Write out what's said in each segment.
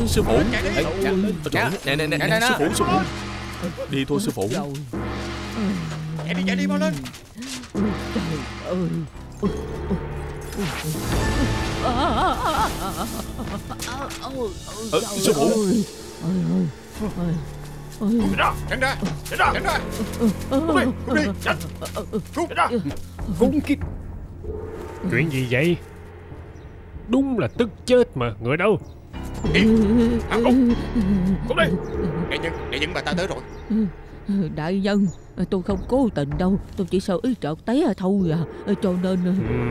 sư phụ. Nè sư phụ. Đi thôi sư phụ. Chạy đi mau lên. Sư phụ. Tránh ra. Khốn kiếp. Chuyện gì vậy? Đúng là tức chết mà. Người đâu? Cút đi. Đại nhân bà ta tới rồi. Đại nhân, tôi không cố tình đâu. Tôi chỉ sợ ý trợt té thôi à. Cho nên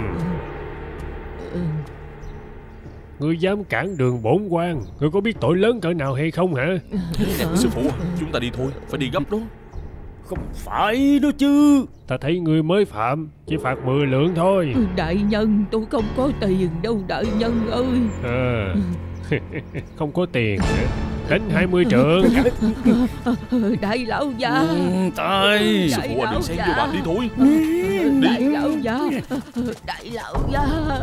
Ngươi dám cản đường bổn quan, ngươi có biết tội lớn cỡ nào hay không hả? Sư phụ, chúng ta đi thôi. Phải đi gấp đó. Không phải đó chứ. Ta thấy ngươi mới phạm, chỉ phạt 10 lượng thôi. đại nhân, tôi không có tiền đâu đại nhân ơi. Không có tiền hả? Đánh 20 trượng. Đại lão gia. Tay. Sư phụ đừng xen vô bạn đi thôi. Đại lão gia. Đại lão gia.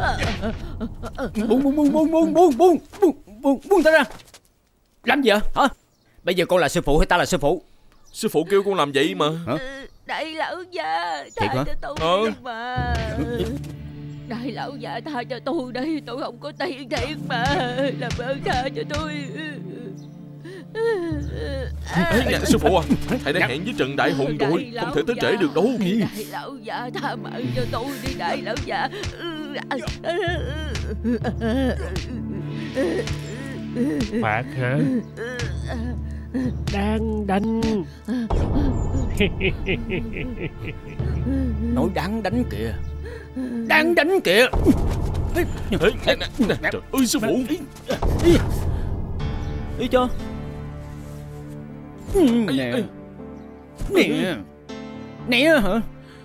Buông ta ra. Làm gì hả? Bây giờ con là sư phụ hay ta là sư phụ? Sư phụ kêu con làm vậy mà. Đại lão gia, tha cho tôi đi mà. Đại lão gia tha cho tôi đây. Tôi không có tiền thiệt mà. Làm ơn tha cho tôi. Nè sư phụ à, thầy đã hẹn với Trần Đại Hùng rồi, không thể tới trễ được đâu. Đại lão gia tha mạng cho tôi đi đại lão gia. Phạt hả? Đang đánh. Nói đáng đánh kìa. Đang đánh kìa. Trời ơi sư phụ. Đi cho. Nè hả?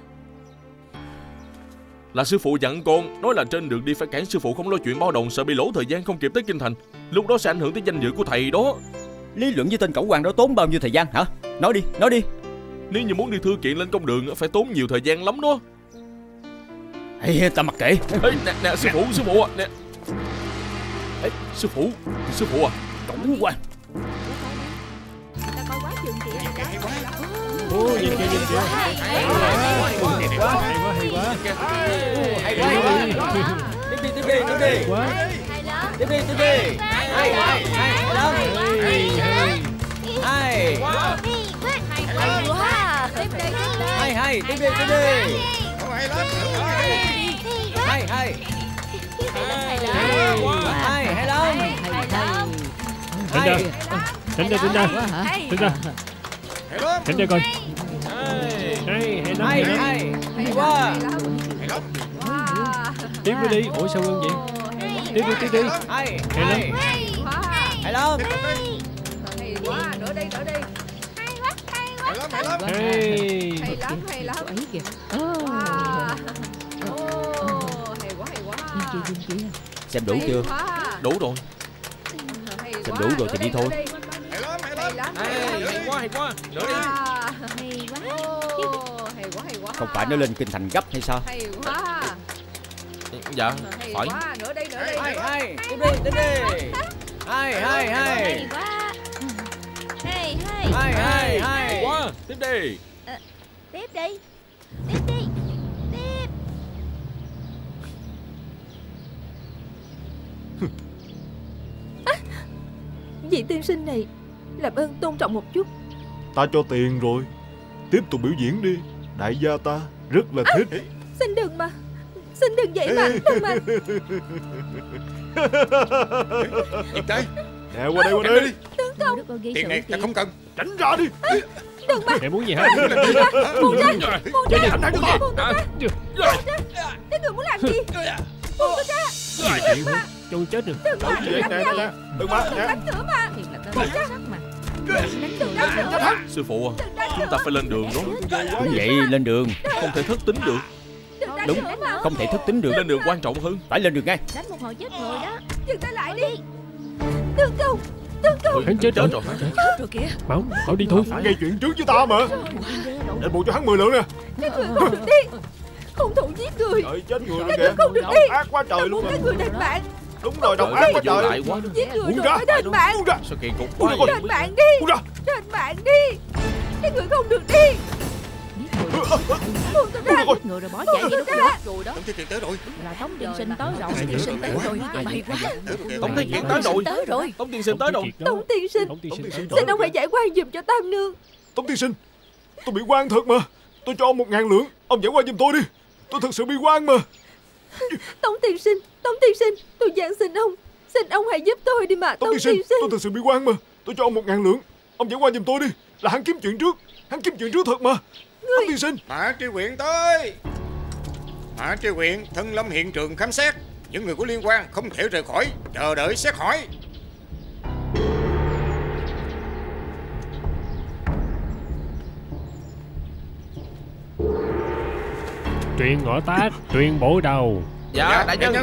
Là sư phụ dặn con, nói là trên đường đi phải cản sư phụ không lo chuyện bao đồng, sợ bị lỗ thời gian không kịp tới kinh thành. Lúc đó sẽ ảnh hưởng tới danh dự của thầy đó. Lý luận với tên cẩu hoàng đó tốn bao nhiêu thời gian hả? Nói đi. Nếu như muốn đi thư kiện lên công đường phải tốn nhiều thời gian lắm đó. Ê, ta mặc kệ. Nè sư phụ à, nè. Ê, sư phụ à. Cẩu hoàng. Ta coi quá chừng kìa. Nhìn kìa. Hay quá. Tiếp đi. Tiếp đi. Hay lắm. Hay quá. Tiếp đi. Hay. Tiếp đi. Hay lắm. Tránh ra. Tránh ra coi. Hay quá. Tiếp đi. Ủa sao ngưng vậy? Tiếp đi. Hay lắm. Hay lắm. Hay quá, nữa đi. Hay lắm. Hay lắm. ấy kìa. Hay quá. Nhìn kìa. Xem đủ chưa? Đủ rồi. Xem đủ rồi thì đi thôi. Hay lắm. Hay quá. Nữa đi. Hay quá. Không phải nó lên kinh thành gấp hay sao? Hay quá. Dạ, Hay phải. quá, nữa đi. Hay. Tiếp đi. Hay. Hay quá. Tiếp đi. Tiếp đi. Vị tiên sinh này, làm ơn tôn trọng một chút. Ta cho tiền rồi, tiếp tục biểu diễn đi. Đại gia ta rất là thích. Xin đừng mà. Xin đừng vậy mà. Đừng mà. Dừng tay. Nè qua đây. Tướng công. Tiền này ta không cần. Tránh ra đi. Đừng mà. Mẹ muốn gì hả? Buông ra. Các người muốn làm gì? Buông tôi ra. Cho chết rồi. Đừng mà. Đừng mà. Đánh nữa mà. Thiệt là tên sắc mà. Sư phụ à, chúng ta phải lên đường đó. Đúng vậy, lên đường. Không thể thất tính được. Đúng, không thể thất tính được. Lên đường quan trọng hơn. Phải lên đường ngay. Đánh một hồi chết người đó. Dừng tay lại đi. Tướng công. Hắn chết rồi. Rồi kìa. Bảo đi thôi. Hắn gây chuyện trước với ta mà. Để bù cho hắn 10 lượng nè. Các người không được đi. Hung thủ giết người. Trời chết người nữa Các kìa. người không được đi. Ác quá trời luôn. Các người đánh bạn. Đúng rồi, độc ác quá trời. lại quá. Giết người Buông rồi ra. phải đền mạng. Buông ra. Sao kỳ cục quá Buông ra. vậy? Đền mạng đi. Buông ra. Đền mạng đi. Các người không được đi. Buông tôi ra. Giết người rồi bỏ chạy vậy đúng rồi. Rồi đó. Tống Thiên Kiệt tới rồi. Là Tống Tiên Sinh tới rồi. Tống Tiên Sinh tới rồi. Bày quá. Tống Thiên Kiệt tới rồi. Tới rồi. Tống tiên sinh tới rồi. Tống tiên sinh, Tống tiên sinh. xin ông hãy giải quan giùm cho Tam Nương. Tống tiên sinh, tôi bị quan thật mà. Tôi cho ông 1.000 lượng. Ông giải qua giùm tôi đi. Tôi thật sự bị quan mà. Tống tiên sinh, tôi van xin ông hãy giúp tôi đi mà. Tống tiên sinh, tôi thật sự bị quan mà. Tôi cho ông 1.000 lượng. Ông giải qua giùm tôi đi. Là hắn kiếm chuyện trước. Hắn kiếm chuyện trước thật mà. Tống tiên sinh. Mã Tri Huyện tới. Mã Tri Huyện thân lâm hiện trường khám xét. Những người có liên quan không thể rời khỏi, chờ đợi xét hỏi. Truyền ngõ tác, truyền bổ đầu. Dạ đại nhân.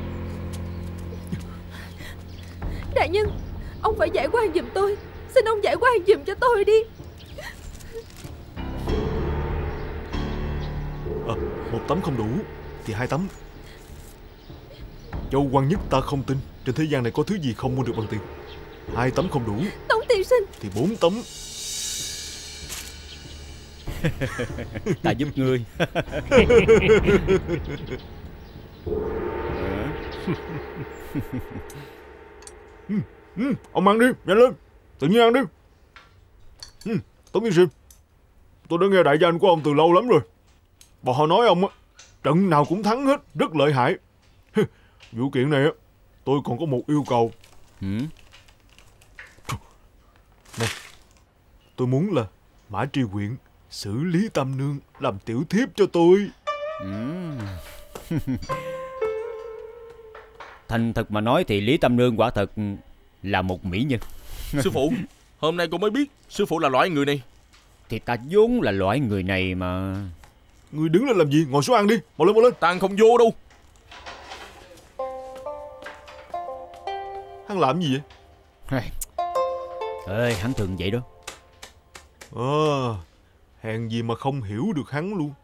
Đại nhân, ông phải giải quan giùm tôi. Xin ông giải quan giùm cho tôi đi. Một tấm không đủ thì 2 tấm. Châu Quan Nhất ta không tin trên thế gian này có thứ gì không mua được bằng tiền. 2 tấm không đủ Tống tiên sinh, thì 4 tấm. Ta giúp ngươi. Ông ăn đi, nhanh lên. Tự nhiên ăn đi. Tống tiên sinh, tôi đã nghe đại danh của ông từ lâu lắm rồi. Bọn họ nói ông á, trận nào cũng thắng hết, rất lợi hại. Vụ kiện này á, tôi còn có một yêu cầu. Này, tôi muốn là Mã Tri Huyện xử lý Tam Nương làm tiểu thiếp cho tôi. Thành thật mà nói thì Lý Tam Nương quả thật là một mỹ nhân. Sư phụ, hôm nay con mới biết sư phụ là loại người này. Thì ta vốn là loại người này mà. Người đứng lên làm gì, ngồi xuống ăn đi. Mau lên, mau lên. Ta ăn không vô đâu. Hắn làm gì vậy? Ê, hắn thường vậy đó. Hèn gì mà không hiểu được hắn luôn.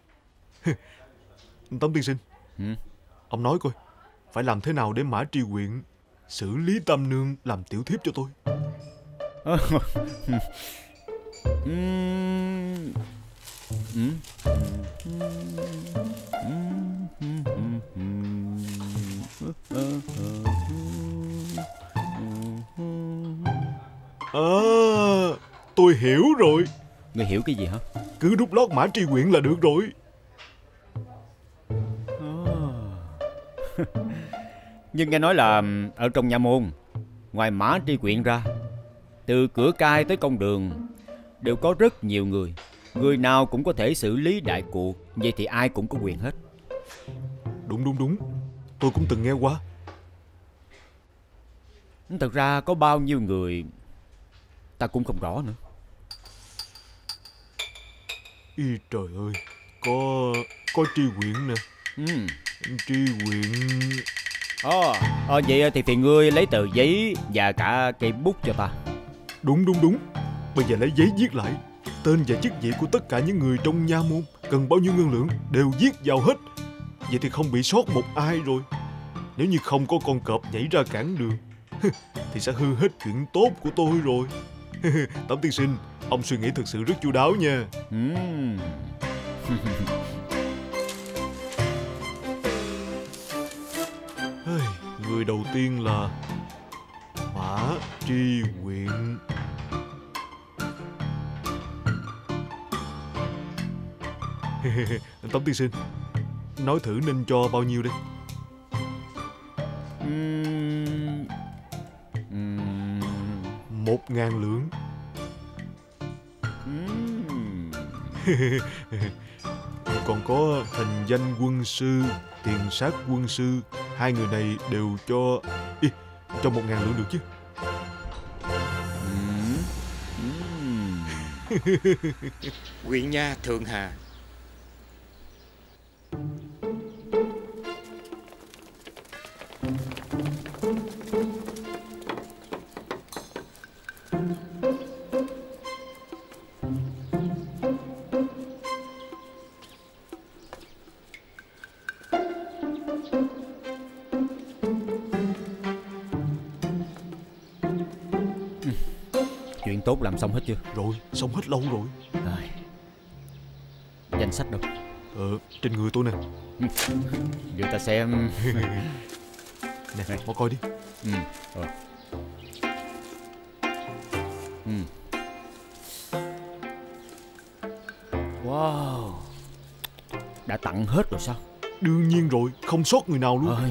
Tống tiên sinh, ông nói coi, phải làm thế nào để Mã Tri Huyện xử lý Tam Nương làm tiểu thiếp cho tôi? Tôi hiểu rồi. Ngươi hiểu cái gì hả? Cứ đút lót Mã Tri Huyện là được rồi. Nhưng nghe nói là ở trong nha môn, ngoài Mã Tri Huyện ra, từ cửa cai tới công đường đều có rất nhiều người. Người nào cũng có thể xử lý đại cuộc. Vậy thì ai cũng có quyền hết. Đúng. Tôi cũng từng nghe qua. Thật ra có bao nhiêu người ta cũng không rõ nữa. Ý trời ơi, có Tri Huyện nè. Tri Huyện. Vậy thì phiền ngươi lấy tờ giấy và cả cây bút cho ta. Đúng. Bây giờ lấy giấy viết lại tên và chức vị của tất cả những người trong nha môn, cần bao nhiêu ngân lượng đều viết vào hết. Vậy thì không bị sót một ai rồi. Nếu như không có con cọp nhảy ra cản đường thì sẽ hư hết chuyện tốt của tôi rồi. Tống tiên sinh, ông suy nghĩ thật sự rất chu đáo nha. Người đầu tiên là Mã Tri Huyện. Tống tiên sinh, nói thử nên cho bao nhiêu đây? 1.000 lượng. Còn có thành danh quân sư, tiền sát quân sư, 2 người này đều cho 1.000 lượng được chứ? Huyện nha Thượng Hà. Chuyện tốt làm xong hết chưa? Rồi, xong hết lâu rồi. Danh sách đâu? Trên người tôi nè. Đưa ta xem. Nè, mau coi đi. Rồi. Wow, đã tặng hết rồi sao? Đương nhiên rồi, không sót người nào luôn.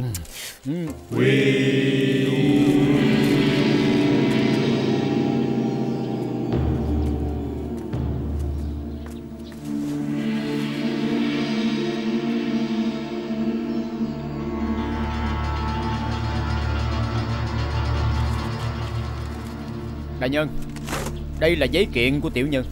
Đại nhân, đây là giấy kiện của tiểu nhân.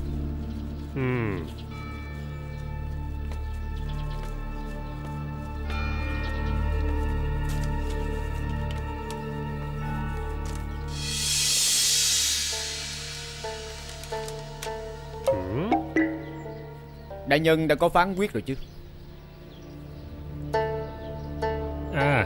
Đại nhân đã có phán quyết rồi chứ? À,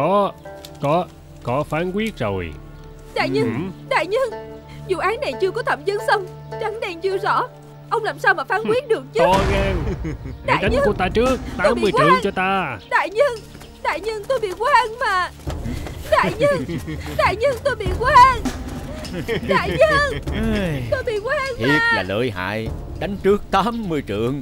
có phán quyết rồi. Đại nhân, đại nhân, vụ án này chưa có thẩm vấn xong, trắng đen chưa rõ, ông làm sao mà phán quyết được chứ? To gan. Hãy đánh cô ta trước, 80 triệu cho ta. Đại nhân tôi bị quan mà. Đại nhân tôi bị quan. Đại nhân tôi bị quan mà. Thiệt là lợi hại, đánh trước 80 trượng.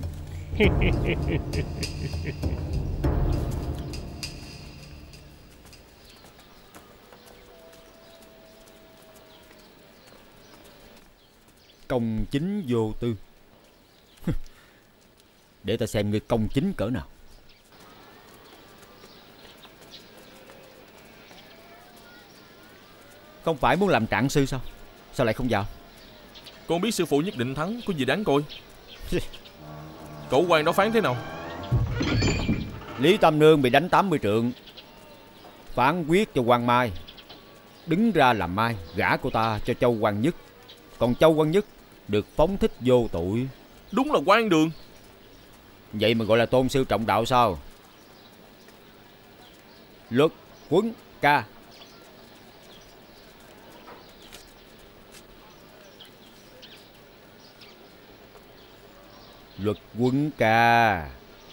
Công chính vô tư. Để ta xem ngươi công chính cỡ nào. Không phải muốn làm trạng sư sao? Sao lại không vào? Con biết sư phụ nhất định thắng, có gì đáng coi. Cậu quan đó phán thế nào? Lý Tam Nương bị đánh 80 trượng. Phán quyết cho Quan Mai đứng ra làm mai, gả cô ta cho Châu Quan Nhất. Còn Châu Quan Nhất được phóng thích vô tội. Đúng là quan đường. Vậy mà gọi là tôn sư trọng đạo sao? Luật Quấn Ca. Luật Quấn Ca.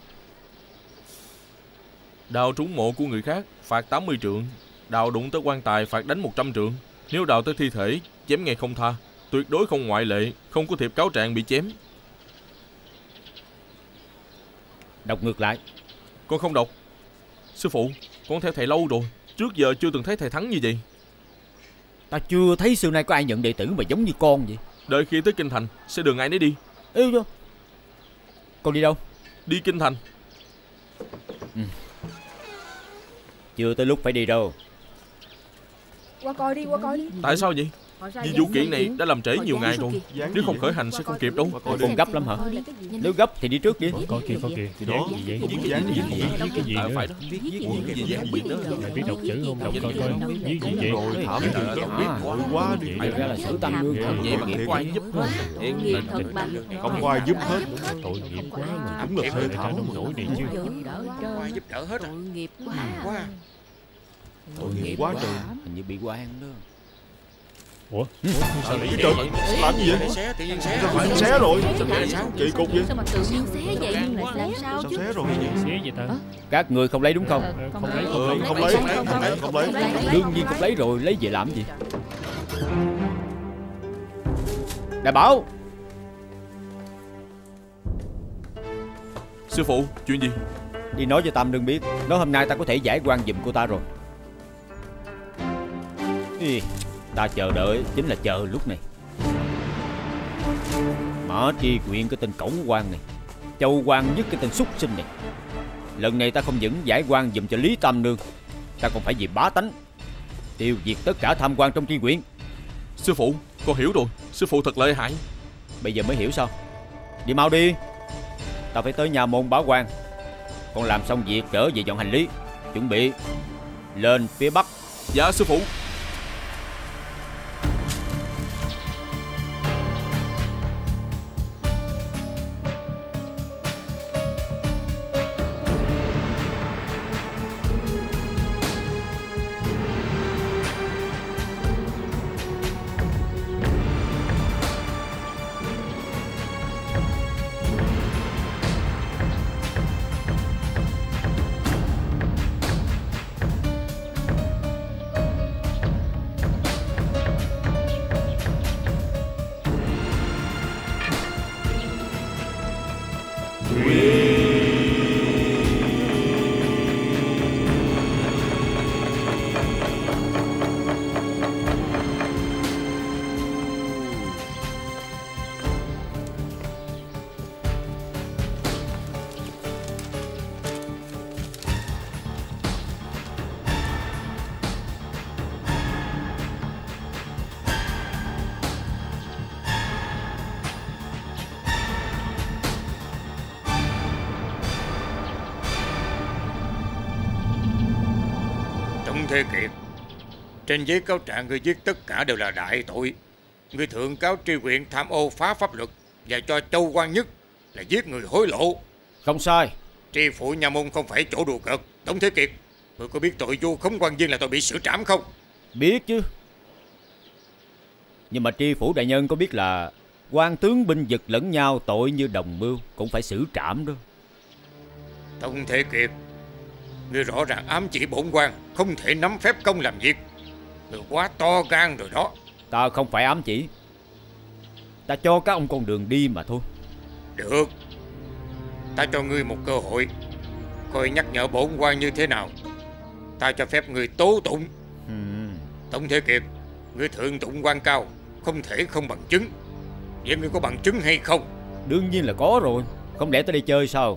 Đào trúng mộ của người khác phạt 80 trượng. Đào đụng tới quan tài phạt đánh 100 trượng. Nếu đào tới thi thể chém ngay không tha. Tuyệt đối không ngoại lệ, không có thiệp cáo trạng bị chém. Đọc ngược lại. Con không đọc. Sư phụ, con theo thầy lâu rồi, trước giờ chưa từng thấy thầy thắng như vậy. Ta chưa thấy xưa nay có ai nhận đệ tử mà giống như con vậy. Đợi khi tới Kinh Thành sẽ đường ai nấy đi. Ê cho. Con đi đâu? Đi Kinh Thành. Chưa tới lúc phải đi đâu. Qua coi đi. Tại sao vậy? Vì vụ kiện này đã làm trễ nhiều ngày rồi. Nếu không khởi hành sẽ không kịp đâu. Con gấp lắm hả? Nếu gấp thì đi trước đi. Có kìa. Đó. Viết cái gì nữa? Phải đó. Viết cái gì không biết nữa. Mày biết đọc chữ không? Đọc coi. Viết gì vậy? Rồi thảm quá đi. Thật ra là Sử Tam Nương Vậy mà không có ai giúp hết. Không có ai giúp hết. Tội nghiệp quá mà. Đúng là thê thảm. Nổi này chứ. Không ai giúp đỡ hết. Tội nghiệp Quá. Tội nghiệp quá trời. Hình như bị quan đó. Ủa? Sao vậy trời? Làm gì vậy? Xé, tự nhiên xé. Phải xé rồi. Kỳ cục vậy? Sao mà tự nhiên xé vậy? Làm sao chứ? Xé rồi? Xé vậy ta? Các người không lấy đúng không? Không lấy. Đương nhiên không lấy rồi, lấy về làm gì? Đại Bảo. Sư phụ, chuyện gì? Đi nói cho Tam Nương biết, nói hôm nay ta có thể giải oan giùm cô ta rồi. Ta chờ đợi chính là chờ lúc này. Mã Tri Quyện cái tên cẩu quan này, Châu Quan Nhất cái tên súc sinh này. Lần này ta không những giải oan giùm cho Lý Tam Nương, ta còn phải vì bá tánh tiêu diệt tất cả tham quan trong Tri Quyện. Sư phụ, con hiểu rồi. Sư phụ thật lợi hại. Bây giờ mới hiểu sao? Đi mau đi. Ta phải tới nhà môn báo quan. Con làm xong việc trở về dọn hành lý, chuẩn bị lên phía bắc. Dạ sư phụ. Thế Kiệt, trên giấy cáo trạng ngươi viết tất cả đều là đại tội. Ngươi thượng cáo Tri Huyện tham ô phá pháp luật và cho Châu Quan Nhất là giết người hối lộ. Không sai. Tri phủ nhà môn không phải chỗ đùa cợt. Tống Thế Kiệt, ngươi có biết tội vu khống quan viên là tội bị xử trảm không? Biết chứ. Nhưng mà tri phủ đại nhân có biết là quan tướng binh vực lẫn nhau tội như đồng mưu cũng phải xử trảm đó. Tống Thế Kiệt, ngươi rõ ràng ám chỉ bổn quan không thể nắm phép công làm việc. Ngươi quá to gan rồi đó. Ta không phải ám chỉ, ta cho các ông con đường đi mà thôi. Được, ta cho ngươi một cơ hội, coi nhắc nhở bổn quan như thế nào. Ta cho phép ngươi tố tụng. Tống Thế Kiệt, ngươi thượng tụng quan cao, không thể không bằng chứng. Vậy ngươi có bằng chứng hay không? Đương nhiên là có rồi. Không lẽ tới đây chơi sao?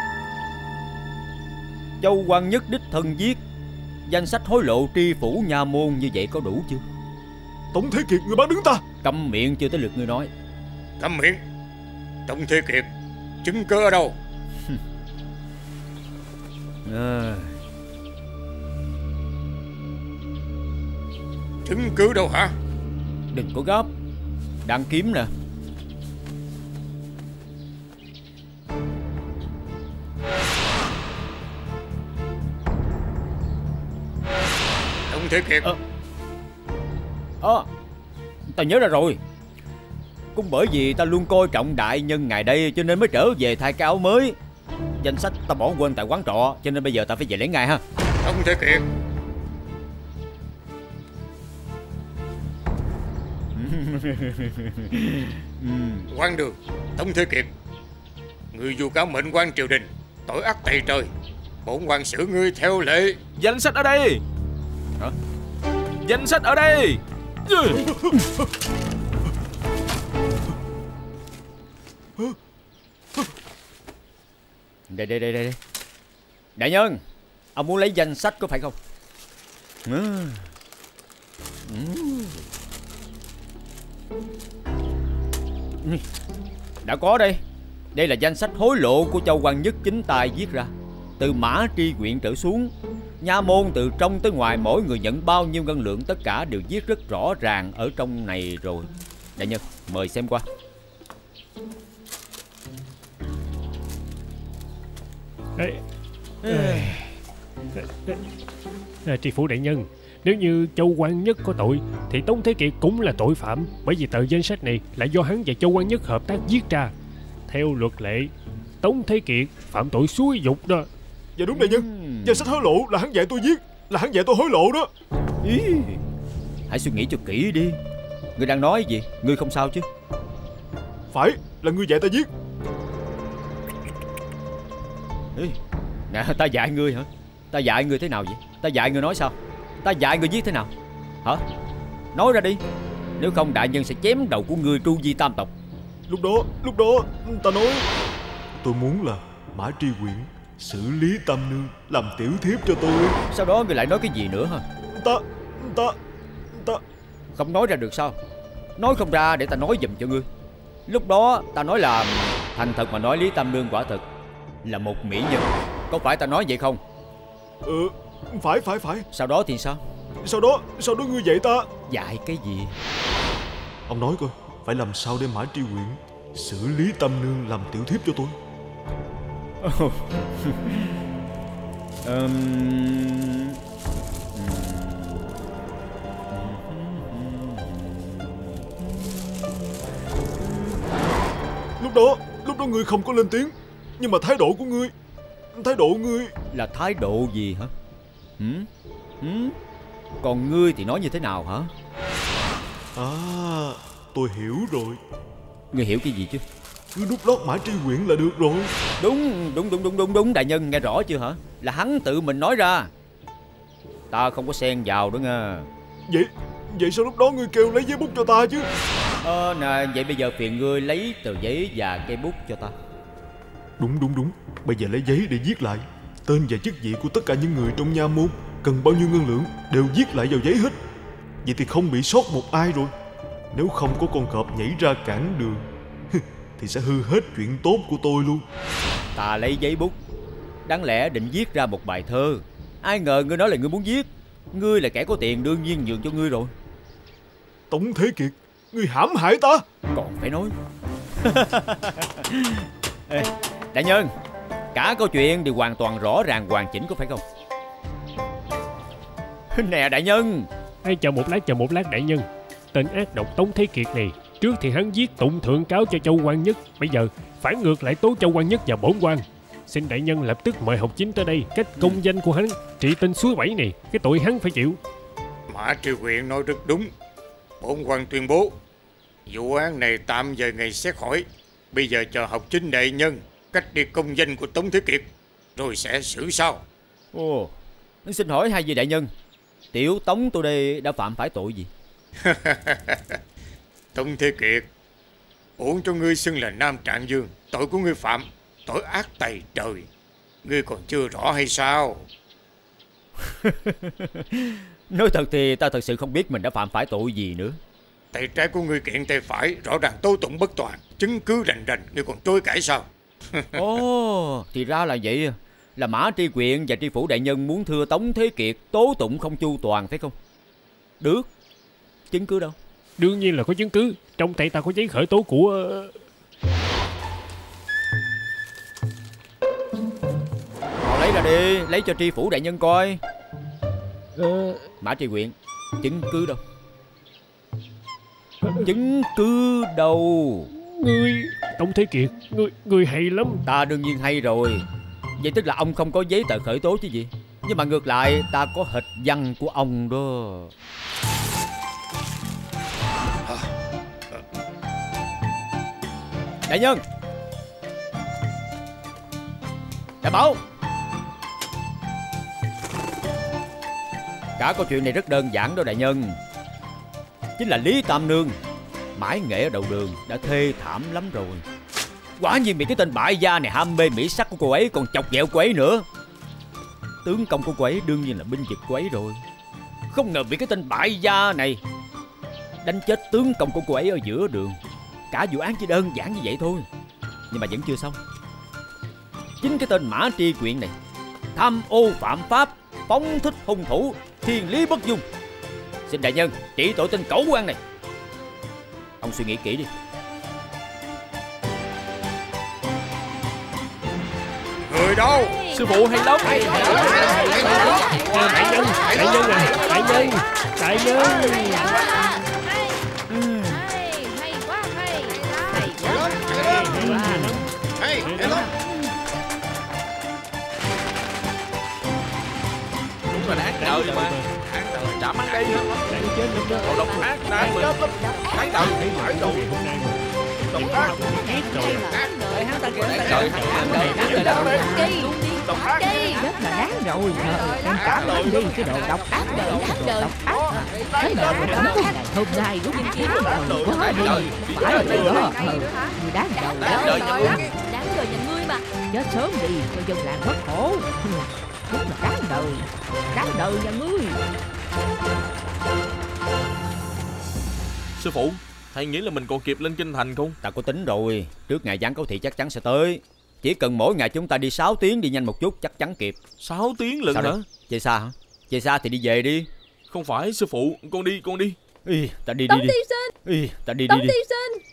Châu Quan Nhất đích thân viết danh sách hối lộ tri phủ nha môn, như vậy có đủ chưa? Tống Thế Kiệt, ngươi bán đứng ta. Câm miệng, chưa tới lượt ngươi nói. Câm miệng. Tống Thế Kiệt, chứng cứ ở đâu? Chứng cứ đâu hả? Đừng có gấp, đang kiếm nè. Tống Thế Kiệt. Ta nhớ ra rồi. Cũng bởi vì ta luôn coi trọng đại nhân ngài đây, cho nên mới trở về thay cái áo mới. Danh sách ta bỏ quên tại quán trọ, cho nên bây giờ ta phải về lấy ngay ha. Tống Thế Kiệt. Quan Đường, Tống Thế Kiệt, ngươi vu cáo mệnh quan triều đình, tội ác tày trời. Bổn quan xử ngươi theo lệ. Danh sách ở đây. Hả? Danh sách ở đây. Đây. Đại nhân, ông muốn lấy danh sách có phải không? Đã có đây. Đây là danh sách hối lộ của Châu Quan Nhất chính tay viết ra. Từ Mã Tri Huyện trở xuống, nha môn từ trong tới ngoài mỗi người nhận bao nhiêu ngân lượng, tất cả đều viết rất rõ ràng ở trong này rồi. Đại nhân, mời xem qua. Tri phủ đại nhân, nếu như Châu Quan Nhất có tội thì Tống Thế Kiệt cũng là tội phạm, bởi vì tờ danh sách này là do hắn và Châu Quan Nhất hợp tác viết ra. Theo luật lệ, Tống Thế Kiệt phạm tội xúi dục đó. Dạ đúng đại nhân, danh sách hối lộ là hắn dạy tôi viết, là hắn dạy tôi hối lộ đó. Hãy suy nghĩ cho kỹ đi. Ngươi đang nói gì? Ngươi không sao chứ? Phải, là ngươi dạy ta viết. Nè, ta dạy ngươi hả? Ta dạy ngươi thế nào vậy? Ta dạy ngươi nói sao? Ta dạy ngươi viết thế nào? Hả? Nói ra đi, nếu không đại nhân sẽ chém đầu của ngươi tru di tam tộc. Lúc đó ta nói tôi muốn là Mã Tri Huyện xử lý Tam Nương làm tiểu thiếp cho tôi. Sau đó ngươi lại nói cái gì nữa hả? Ta không nói ra được sao? Nói không ra để ta nói giùm cho ngươi. Lúc đó ta nói là thành thật mà nói, Lý Tam Nương quả thật là một mỹ nhân. Có phải ta nói vậy không? Phải. Sau đó thì sao? Sau đó ngươi dạy ta. Dạy cái gì? Ông nói coi, phải làm sao để Mã Tri Huyện xử lý Tam Nương làm tiểu thiếp cho tôi. Lúc đó ngươi không có lên tiếng, nhưng mà thái độ ngươi là thái độ gì hả? Còn ngươi thì nói như thế nào hả? Tôi hiểu rồi. Ngươi hiểu cái gì chứ? Cứ đút lót Mã Tri Huyện là được rồi. Đúng, đại nhân nghe rõ chưa hả? Là hắn tự mình nói ra, ta không có xen vào đó nha. Vậy sao lúc đó ngươi kêu lấy giấy bút cho ta chứ? Nè, vậy bây giờ phiền ngươi lấy tờ giấy và cây bút cho ta. Đúng. Bây giờ lấy giấy để viết lại tên và chức vị của tất cả những người trong nha môn, cần bao nhiêu ngân lượng đều viết lại vào giấy hết. Vậy thì không bị sót một ai rồi. Nếu không có con cọp nhảy ra cản đường thì sẽ hư hết chuyện tốt của tôi luôn. Ta lấy giấy bút, đáng lẽ định viết ra một bài thơ, ai ngờ ngươi nói là ngươi muốn viết. Ngươi là kẻ có tiền, đương nhiên nhường cho ngươi rồi. Tống Thế Kiệt, ngươi hãm hại ta. Còn phải nói. Ê, đại nhân, cả câu chuyện đều hoàn toàn rõ ràng hoàn chỉnh có phải không? Nè đại nhân. Ê, chờ một lát đại nhân. Tên ác độc Tống Thế Kiệt này, trước thì hắn giết Tụng thượng cáo cho Châu Quan Nhất, bây giờ phản ngược lại tố Châu Quan Nhất và bổn quan. Xin đại nhân lập tức mời Học Chính tới đây, cách công danh của hắn trị tên suối bẫy này, cái tội hắn phải chịu. Mã Tri Huyện nói rất đúng. Bổn quan tuyên bố vụ án này tạm dời ngày xét hỏi. Bây giờ chờ Học Chính đại nhân cách đi công danh của Tống Thế Kiệt, rồi sẽ xử sao. Ồ, xin hỏi hai vị đại nhân, tiểu Tống tôi đây đã phạm phải tội gì? Tống Thế Kiệt, uổng cho ngươi xưng là Nam Trạng Dương. Tội của ngươi phạm tội ác tày trời, ngươi còn chưa rõ hay sao? Nói thật thì ta thật sự không biết mình đã phạm phải tội gì nữa. Tay trái của ngươi kiện tay phải, rõ ràng tố tụng bất toàn, chứng cứ rành rành, ngươi còn trôi cãi sao? Ồ, thì ra là vậy. Là Mã Tri Huyện và Tri Phủ đại nhân muốn thưa Tống Thế Kiệt tố tụng không chu toàn phải không? Được. Chứng cứ đâu? Đương nhiên là có chứng cứ. Trong tay ta có giấy khởi tố của... Họ lấy ra đi, lấy cho Tri Phủ đại nhân coi. Mã Tri Huyện, chứng cứ đâu? Chứng cứ đâu? Ngươi... Tống Thế Kiệt, ngươi hay lắm. Ta đương nhiên hay rồi. Vậy tức là ông không có giấy tờ khởi tố chứ gì. Nhưng mà ngược lại ta có hịch văn của ông đó. Đại nhân, đại bảo, cả câu chuyện này rất đơn giản đó đại nhân. Chính là Lý Tam Nương mãi nghệ ở đầu đường đã thê thảm lắm rồi. Quả nhiên bị cái tên bại gia này ham mê mỹ sắc của cô ấy, còn chọc ghẹo cô ấy nữa. Tướng công của cô ấy đương nhiên là binh vực cô ấy rồi. Không ngờ bị cái tên bại gia này đánh chết tướng công của cô ấy ở giữa đường. Cả vụ án chỉ đơn giản như vậy thôi. Nhưng mà vẫn chưa xong. Chính cái tên Mã Tri Huyện này tham ô phạm pháp, phóng thích hung thủ, thiên lý bất dung. Xin đại nhân trị tội tên cẩu quan này. Ông suy nghĩ kỹ đi. Người đâu? Sư phụ hay lắm. Đại nhân à, đại nhân. Hay quá, hay quá. Đúng là đáng đời mà. Đáng đời trả mắt đây. Đáng chết lắm đó. Độc ác đáng chết lắm. Đáng đời. Phải rồi. Độc ác. Đời hắn ta kìa. Trời, Độc ác. Rất là đáng rồi. Em trả lời đi cái đồ độc ác đời. Độc ác. Cái đồ độc ác hôm nay đúng kiếm đời quá đi. Phải rồi đó. Người đáng đời. Đáng đời nhà ngươi mà. Chết sớm đi cho dân làng bất khổ. Đúng là đáng đời nhà ngươi. Sư phụ, thầy nghĩ là mình còn kịp lên kinh thành không? Ta có tính rồi, trước ngày giáng câu thị chắc chắn sẽ tới. Chỉ cần mỗi ngày chúng ta đi 6 tiếng, đi nhanh một chút chắc chắn kịp. 6 tiếng lận hả? Chạy xa hả? Chạy xa thì đi về đi. Không phải sư phụ, con đi. Ý, ta đi Tống đi. tiên sinh. Ý, ta đi Tống đi. tiên sinh.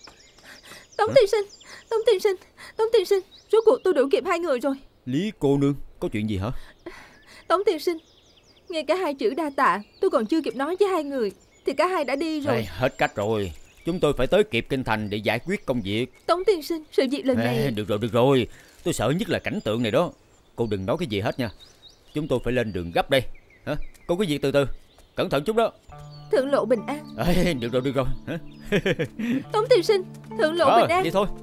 Tống tiên sinh, rốt cuộc tôi đuổi kịp hai người rồi. Lý cô nương, có chuyện gì hả? Tống tiên sinh, nghe cả hai chữ đa tạ, tôi còn chưa kịp nói với hai người thì cả hai đã đi rồi. Hết cách rồi. Chúng tôi phải tới kịp kinh thành để giải quyết công việc. Tống tiên sinh, sự việc lần này... Được rồi. Tôi sợ nhất là cảnh tượng này đó. Cô đừng nói cái gì hết nha. Chúng tôi phải lên đường gấp đây. Hả? Cô cứ việc từ từ. Cẩn thận chút đó. Thượng lộ bình an. Được rồi. Hả? Tống tiên sinh, thượng lộ bình an. Đi thôi.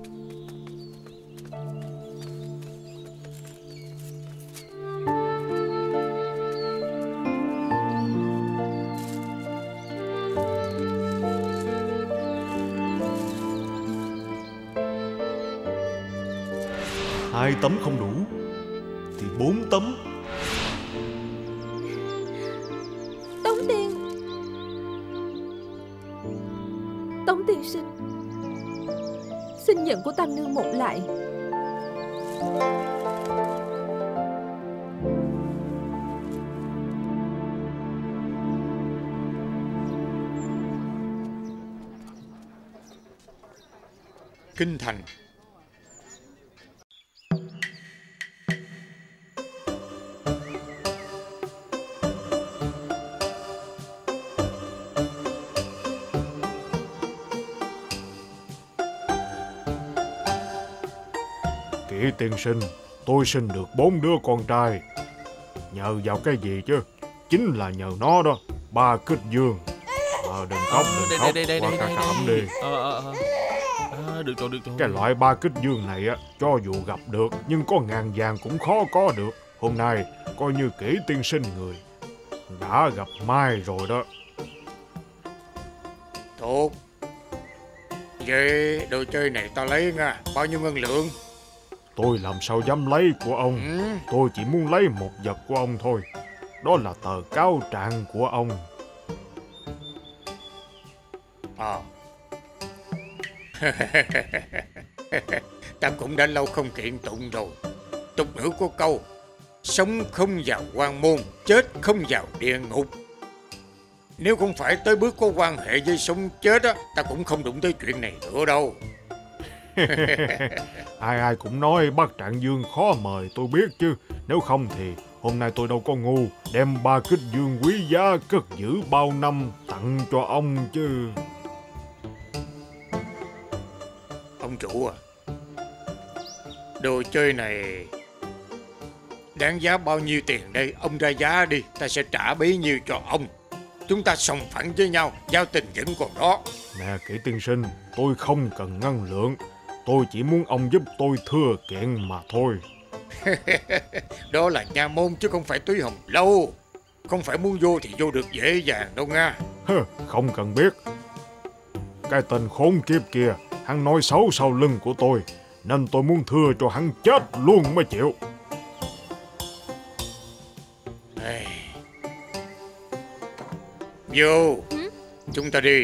Hai tấm không đủ thì 4 tấm. Tống tiên sinh, xin nhận của Tam Nương một lại. kinh thành. Kỷ tiên sinh, tôi sinh được 4 đứa con trai. Nhờ vào cái gì chứ? Chính là nhờ nó đó, Ba Kích Dương. Đừng khóc, qua ca cẩm đi. Được rồi. Cái loại Ba Kích Dương này á, cho dù gặp được nhưng có ngàn vàng cũng khó có được. Hôm nay coi như Kỷ tiên sinh người đã gặp may rồi đó. Tốt. Vậy đồ chơi này tao lấy nha. Bao nhiêu ngân lượng? Tôi làm sao dám lấy của ông. Tôi chỉ muốn lấy một vật của ông thôi. Đó là tờ cáo trạng của ông. Ta cũng đã lâu không kiện tụng rồi. Tục ngữ có câu: sống không vào quan môn, chết không vào địa ngục. Nếu không phải tới bước có quan hệ với sống chết á, ta cũng không đụng tới chuyện này nữa đâu. Ai cũng nói Bắc Trạng Dương khó mời, tôi biết chứ. Nếu không thì hôm nay tôi đâu có ngu đem Ba Kích Dương quý giá cất giữ bao năm tặng cho ông chứ. Ông chủ à, đồ chơi này đáng giá bao nhiêu tiền đây? Ông ra giá đi, ta sẽ trả bấy nhiêu cho ông. Chúng ta sòng phẳng với nhau, giao tình vẫn còn đó. Nè Kỷ tiên sinh, tôi không cần ngân lượng. Tôi chỉ muốn ông giúp tôi thưa kiện mà thôi. Đó là nha môn chứ không phải túy hồng lâu. Không phải muốn vô thì vô được dễ dàng đâu nha. Không cần biết. Cái tên khốn kiếp kia, hắn nói xấu sau lưng của tôi, nên tôi muốn thưa cho hắn chết luôn mới chịu. Vô, chúng ta đi.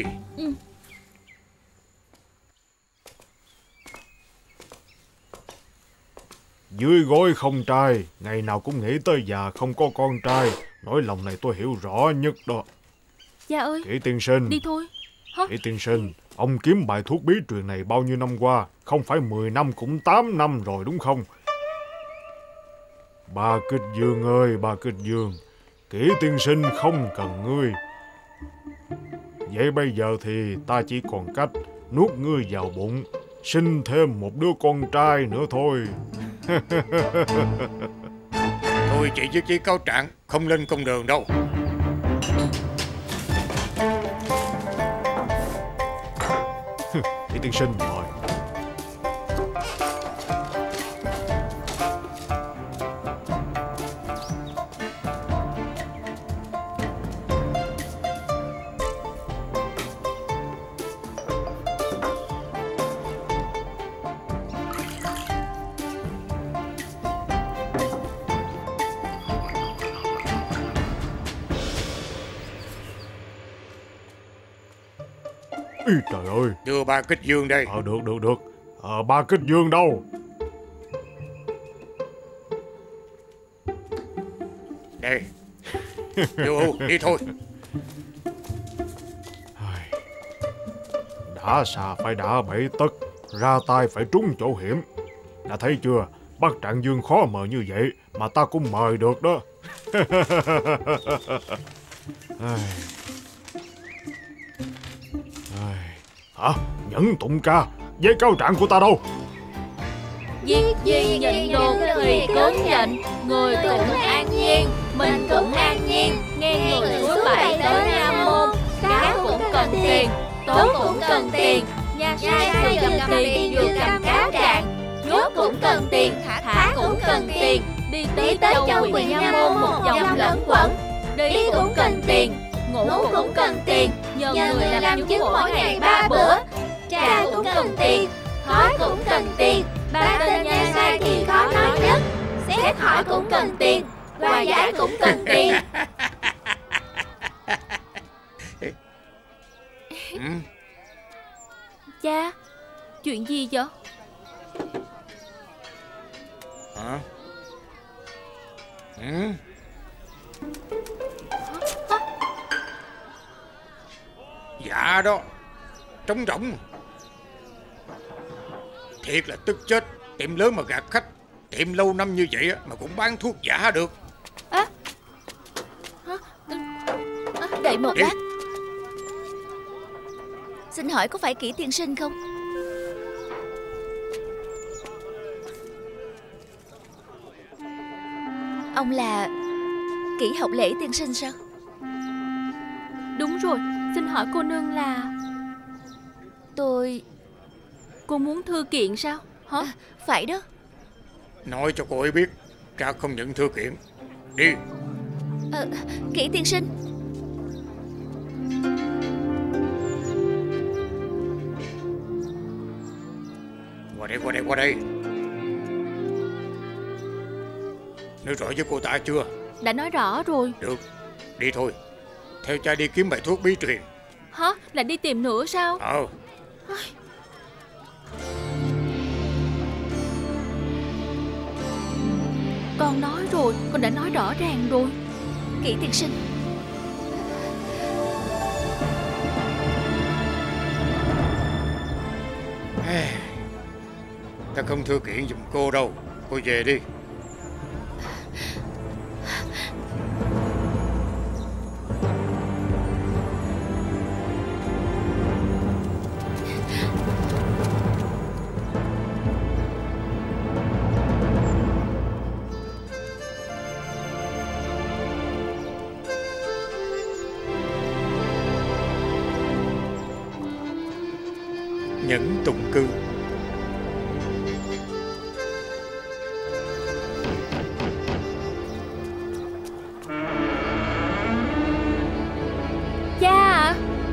Dưới gối không trai, ngày nào cũng nghĩ tới già không có con trai. Nỗi lòng này tôi hiểu rõ nhất đó. Cha ơi, Kỷ tiên sinh, đi thôi. Hả? Kỷ tiên sinh, ông kiếm bài thuốc bí truyền này bao nhiêu năm qua? Không phải 10 năm cũng 8 năm rồi đúng không? Ba Kích Dương ơi, Ba Kích Dương, Kỷ tiên sinh không cần ngươi. Vậy bây giờ thì ta chỉ còn cách nuốt ngươi vào bụng, sinh thêm một đứa con trai nữa thôi. Tôi chỉ viết giấy cáo trạng, không lên công đường đâu. Kỷ tiên sinh mời. Ý trời ơi. Đưa Ba Kích Dương đây. Được. Ba Kích Dương đâu? Đây. Vô, đi thôi. Đã xà phải đã bẫy tất, ra tay phải trúng chỗ hiểm. Đã thấy chưa, Bắc Trạng Dương khó mời như vậy mà ta cũng mời được đó. Hả? Nhẫn Tụng ca, giấy cáo trạng của ta đâu? Giết gì nhịn được thì cứng nhịn, người cũng an nhiên, mình cũng an nhiên. Nghe người suối bậy tới nha môn, cá cũng cần tiền, tốt cũng cần tiền, nhà sai xây dựng tiền vừa cầm cáo trạng, nhốt cũng cần tiền, thả cũng cần tiền, đi tới châu quyền nha môn một vòng lẫn quẩn, đi cũng cần tiền, ngủ cũng cần tiền, nhờ người làm chứng mỗi ngày 3 bữa, trà cũng cần tiền, hỏi cũng cần tiền, ba tên nhà sai thì khó nói nhất, xét hỏi cũng cần tiền, hòa giải cũng cần tiền. Cha, chuyện gì vậy? Hả? Dạ đó, trống rỗng. Thiệt là tức chết. Tiệm lớn mà gạt khách, tiệm lâu năm như vậy mà cũng bán thuốc giả được. Đợi một lát. Xin hỏi có phải Kỷ tiên sinh không? Ông là Kỷ Học Lễ tiên sinh sao? Đúng rồi, xin hỏi cô nương là... Cô muốn thư kiện sao? Hả? Phải đó. Nói cho cô ấy biết, cha không nhận thư kiện. Đi. Kỷ tiên sinh. Qua đây. Nói rõ với cô ta chưa? Đã nói rõ rồi. Được, đi thôi. Theo cha đi kiếm bài thuốc bí truyền. Hả? Lại đi tìm nữa sao? Con nói rồi, con đã nói rõ ràng rồi. Kỷ tiên sinh. Ta không thư kiện giùm cô đâu. Cô về đi. Nhẫn tụng cư. Cha à?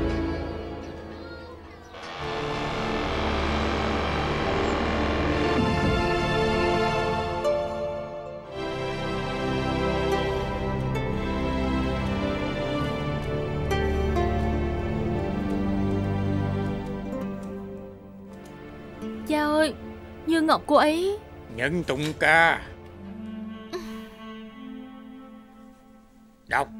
Cha ơi, Như Ngọc cô ấy... Nhẫn tụng ca. Đọc.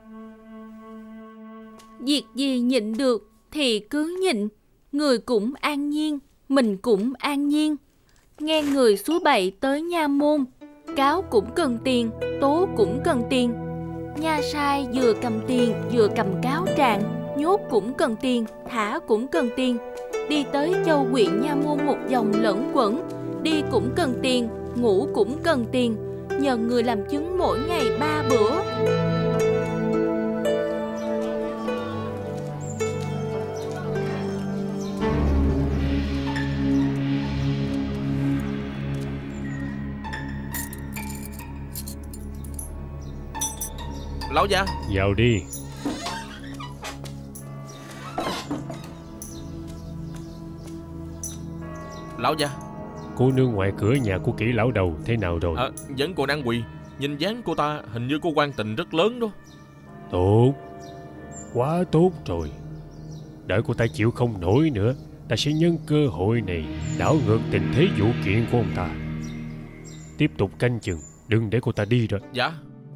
Việc gì nhịn được thì cứ nhịn. Người cũng an nhiên, mình cũng an nhiên. Nghe người suối bậy tới nha môn. Cáo cũng cần tiền, tố cũng cần tiền. Nha sai vừa cầm tiền vừa cầm cáo trạng. Nhốt cũng cần tiền, thả cũng cần tiền. Đi tới châu huyện nha môn một vòng lẫn quẩn. Đi cũng cần tiền, ngủ cũng cần tiền. Nhờ người làm chứng mỗi ngày 3 bữa. Lão gia. Vào đi. Lão gia. Cô nương ngoài cửa nhà của Kỷ lão đầu thế nào rồi? Vẫn còn đang quỳ. Nhìn dáng cô ta hình như có quan tình rất lớn đó. Tốt. Quá tốt rồi. Đợi cô ta chịu không nổi nữa, ta sẽ nhân cơ hội này đảo ngược tình thế vụ kiện của ông ta. Tiếp tục canh chừng, đừng để cô ta đi rồi. Dạ.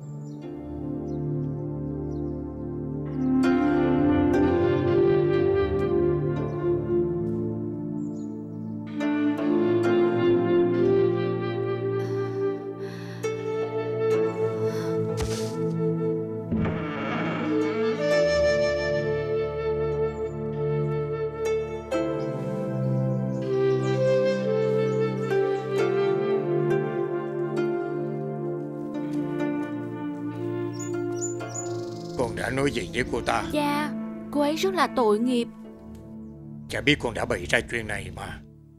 Con đã nói gì với cô ta? Cha, cô ấy rất là tội nghiệp. Cha biết con đã bày ra chuyện này mà.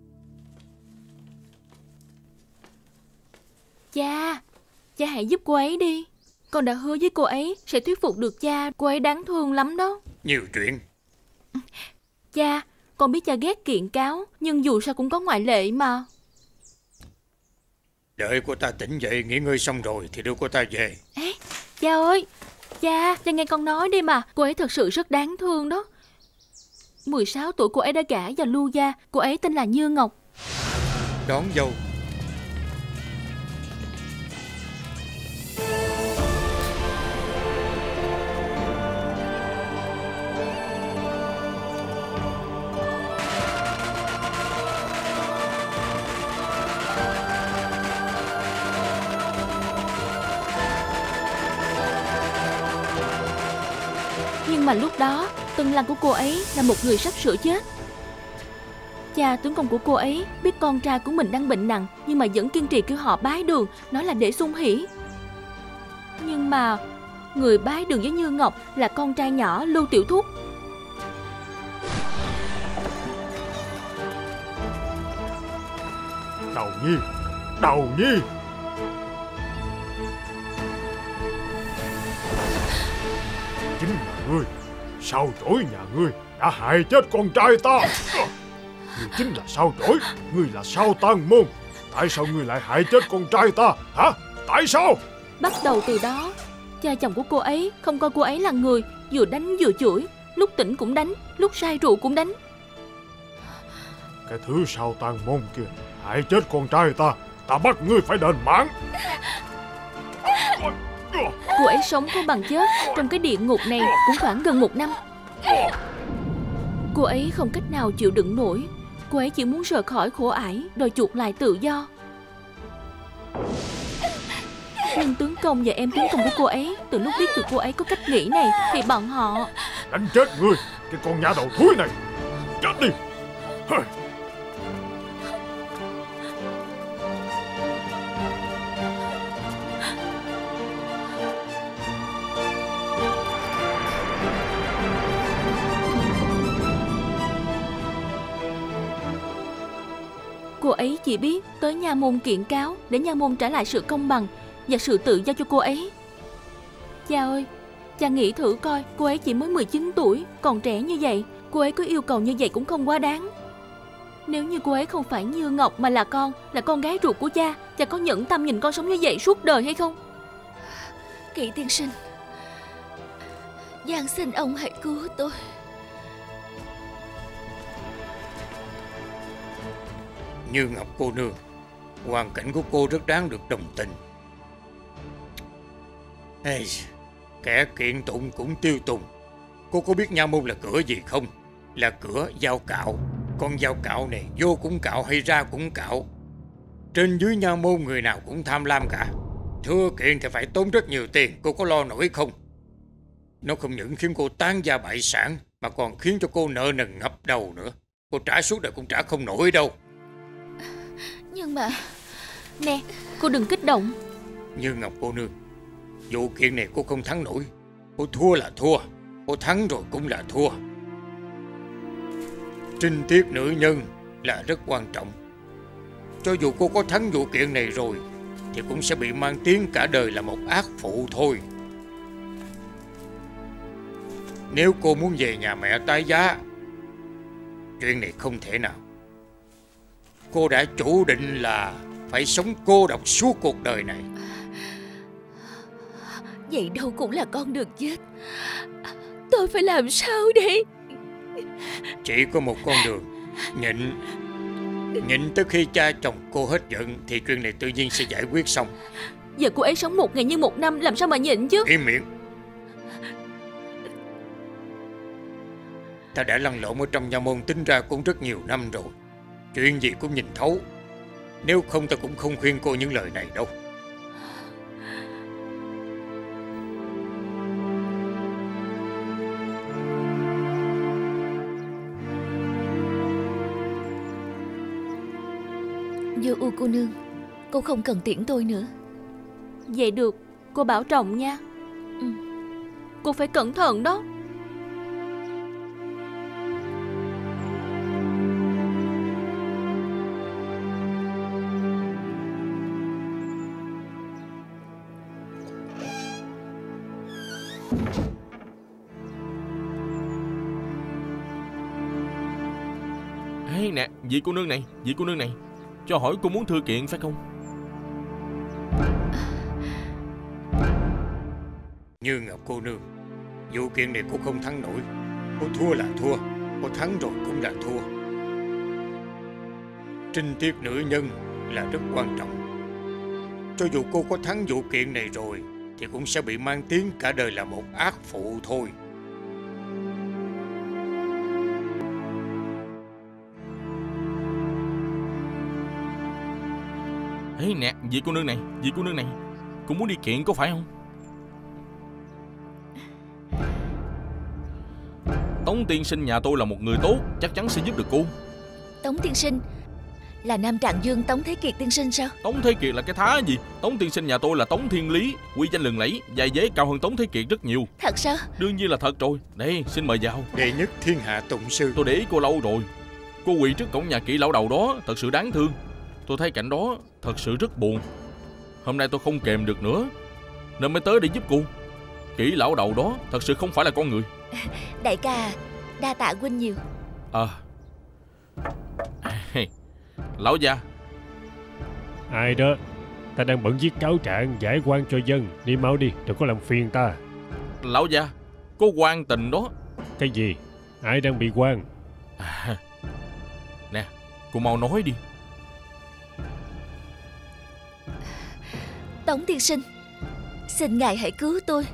Cha hãy giúp cô ấy đi. Con đã hứa với cô ấy sẽ thuyết phục được cha. Cô ấy đáng thương lắm đó. Nhiều chuyện. Cha, con biết cha ghét kiện cáo, nhưng dù sao cũng có ngoại lệ mà. Đợi cô ta tỉnh dậy nghỉ ngơi xong rồi thì đưa cô ta về. Ê, cha ơi, cha nghe con nói đi mà. Cô ấy thật sự rất đáng thương đó. 16 tuổi cô ấy đã gả vào Lưu gia. Cô ấy tên là Như Ngọc. Đón dâu. Nhưng mà lúc đó Tân Lang của cô ấy là một người sắp sửa chết. Cha tướng công của cô ấy biết con trai của mình đang bệnh nặng, nhưng mà vẫn kiên trì kêu họ bái đường, nói là để xung hỉ. Nhưng mà người bái đường với Như Ngọc là con trai nhỏ Lưu Tiểu Thúc. Đào Nhi, Đào Nhi. Chính là ngươi, sao chổi nhà ngươi đã hại chết con trai ta. Ngươi chính là sao chổi, ngươi là sao Tang Môn. Tại sao ngươi lại hại chết con trai ta hả? Tại sao? Bắt đầu từ đó, cha chồng của cô ấy không coi cô ấy là người, vừa đánh vừa chửi, lúc tỉnh cũng đánh, lúc say rượu cũng đánh. Cái thứ sao Tang Môn kia hại chết con trai ta, ta bắt ngươi phải đền mạng. Cô ấy sống không bằng chết trong cái địa ngục này cũng khoảng gần 1 năm. Cô ấy không cách nào chịu đựng nổi. Cô ấy chỉ muốn rời khỏi khổ ải, đòi chuộc lại tự do. Nhưng tướng công và em tướng công của cô ấy, từ lúc biết được cô ấy có cách nghĩ này thì bọn họ đánh chết ngươi, cái con nhà đầu thúi này. Chết đi. cô ấy chỉ biết tới nha môn kiện cáo để nha môn trả lại sự công bằng và sự tự do cho cô ấy. Cha ơi, cha nghĩ thử coi, cô ấy chỉ mới 19 tuổi, còn trẻ như vậy, cô ấy có yêu cầu như vậy cũng không quá đáng. Nếu như cô ấy không phải Như Ngọc mà là con gái ruột của cha, cha có nhẫn tâm nhìn con sống như vậy suốt đời hay không? Kỵ tiên sinh, van xin ông hãy cứu tôi. Như Ngọc cô nương, hoàn cảnh của cô rất đáng được đồng tình. Hey, kẻ kiện tụng cũng tiêu tùng. Cô có biết nha môn là cửa gì không? Là cửa dao cạo. Con dao cạo này vô cũng cạo hay ra cũng cạo. Trên dưới nha môn người nào cũng tham lam cả. Thưa kiện thì phải tốn rất nhiều tiền, cô có lo nổi không? Nó không những khiến cô tán gia bại sản, mà còn khiến cho cô nợ nần ngập đầu nữa. Cô trả suốt đời cũng trả không nổi đâu. Nhưng mà... Nè, cô đừng kích động. Như Ngọc cô nương, vụ kiện này cô không thắng nổi. Cô thua là thua, cô thắng rồi cũng là thua. Trinh tiết nữ nhân là rất quan trọng. Cho dù cô có thắng vụ kiện này rồi thì cũng sẽ bị mang tiếng cả đời là một ác phụ thôi. Nếu cô muốn về nhà mẹ tái giá, chuyện này không thể nào. Cô đã chủ định là phải sống cô độc suốt cuộc đời này. Vậy đâu cũng là con đường chết. Tôi phải làm sao đây? Chỉ có một con đường. Nhịn tới khi cha chồng cô hết giận thì chuyện này tự nhiên sẽ giải quyết xong. Giờ cô ấy sống 1 ngày như 1 năm, làm sao mà nhịn chứ? Im miệng. Ta đã lăn lộn ở trong nha môn tính ra cũng rất nhiều năm rồi. Chuyện gì cũng nhìn thấu. Nếu không ta cũng không khuyên cô những lời này đâu. Vô U cô nương, cô không cần tiễn tôi nữa. Vậy được, cô bảo trọng nha. Cô phải cẩn thận đó. Ê nè, vị cô nương này, cho hỏi cô muốn thư kiện phải không? Như Ngọc cô nương, vụ kiện này cô không thắng nổi. Cô thua là thua, cô thắng rồi cũng là thua. Trinh tiết nữ nhân là rất quan trọng. Cho dù cô có thắng vụ kiện này rồi thì cũng sẽ bị mang tiếng cả đời là một ác phụ thôi. Ê nè, vị cô nương này, cô muốn đi kiện có phải không? Tống tiên sinh nhà tôi là một người tốt, chắc chắn sẽ giúp được cô. Tống tiên sinh là Nam Trạng Dương Tống Thế Kiệt tiên sinh sao? Tống Thế Kiệt là cái thá gì? Tống tiên sinh nhà tôi là Tống Thiên Lý, uy danh lừng lẫy, giai dế cao hơn Tống Thế Kiệt rất nhiều. Thật sao? Đương nhiên là thật rồi. Đây, xin mời vào. Đệ nhất thiên hạ tụng sư. Tôi để ý cô lâu rồi. Cô quỳ trước cổng nhà Kỷ lão đầu đó thật sự đáng thương. Tôi thấy cảnh đó thật sự rất buồn. Hôm nay tôi không kèm được nữa nên mới tới để giúp cô. Kỷ lão đầu đó thật sự không phải là con người. Đại ca, đa tạ huynh nhiều. Lão gia. Ai đó? Ta đang bận viết cáo trạng giải oan cho dân. Đi mau đi, đừng có làm phiền ta. Lão gia, có quan tình đó. Cái gì? Ai đang bị oan? Nè, cô mau nói đi. Tống tiên sinh, xin ngài hãy cứu tôi.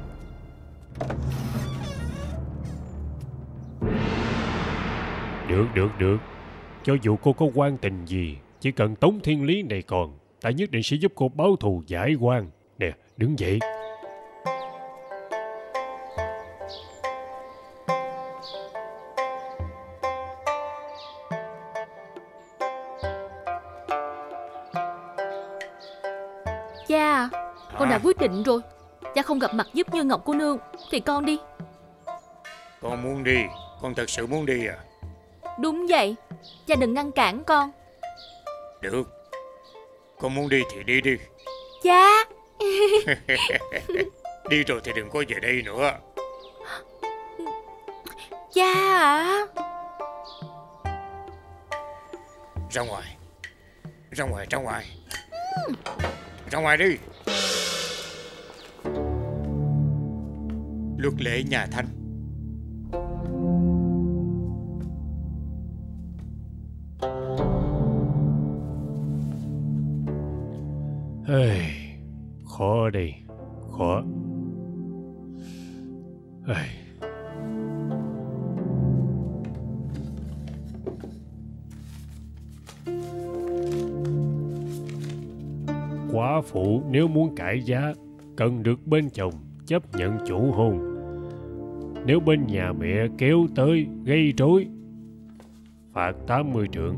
Được. Cho dù cô có oan tình gì, chỉ cần Tống Thiên Lý này còn, ta nhất định sẽ giúp cô báo thù giải oan. Nè, đứng dậy. Cha, con đã quyết định rồi. Cha không gặp mặt giúp Như Ngọc cô nương thì con đi. Con muốn đi? Con thật sự muốn đi à? Đúng vậy. Cha đừng ngăn cản con. Được, con muốn đi thì đi đi. Cha. Đi rồi thì đừng có về đây nữa. Cha ạ. Ra ngoài. Ra ngoài đi. Luật lệ nhà Thanh. Khó đây, khó. Quả phụ nếu muốn cãi giá, cần được bên chồng chấp nhận chủ hôn. Nếu bên nhà mẹ kéo tới gây rối, phạt 80 trượng.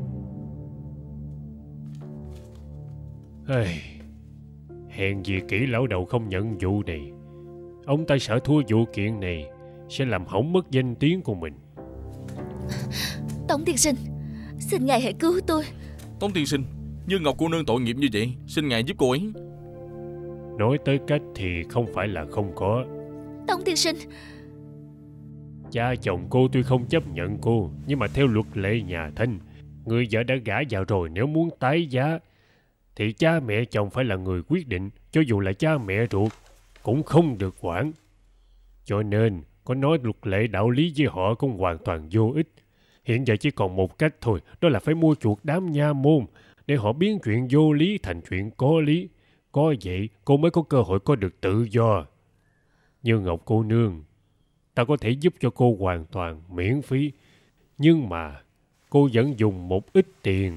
Hèn gì Kỷ lão đầu không nhận vụ này. Ông ta sợ thua vụ kiện này sẽ làm hỏng mất danh tiếng của mình. Tống tiên sinh, xin ngài hãy cứu tôi. Tống tiên sinh, Như Ngọc cô nương tội nghiệp như vậy, xin ngài giúp cô ấy. Nói tới cách thì không phải là không có. Tống tiên sinh, cha chồng cô tuy không chấp nhận cô, nhưng mà theo luật lệ nhà Thanh, người vợ đã gả vào rồi, nếu muốn tái giá thì cha mẹ chồng phải là người quyết định. Cho dù là cha mẹ ruột cũng không được quản. Cho nên có nói luật lệ đạo lý với họ cũng hoàn toàn vô ích. Hiện giờ chỉ còn một cách thôi, đó là phải mua chuộc đám nha môn để họ biến chuyện vô lý thành chuyện có lý. Có vậy cô mới có cơ hội có được tự do. Như Ngọc cô nương, ta có thể giúp cho cô hoàn toàn miễn phí, nhưng mà cô vẫn dùng một ít tiền.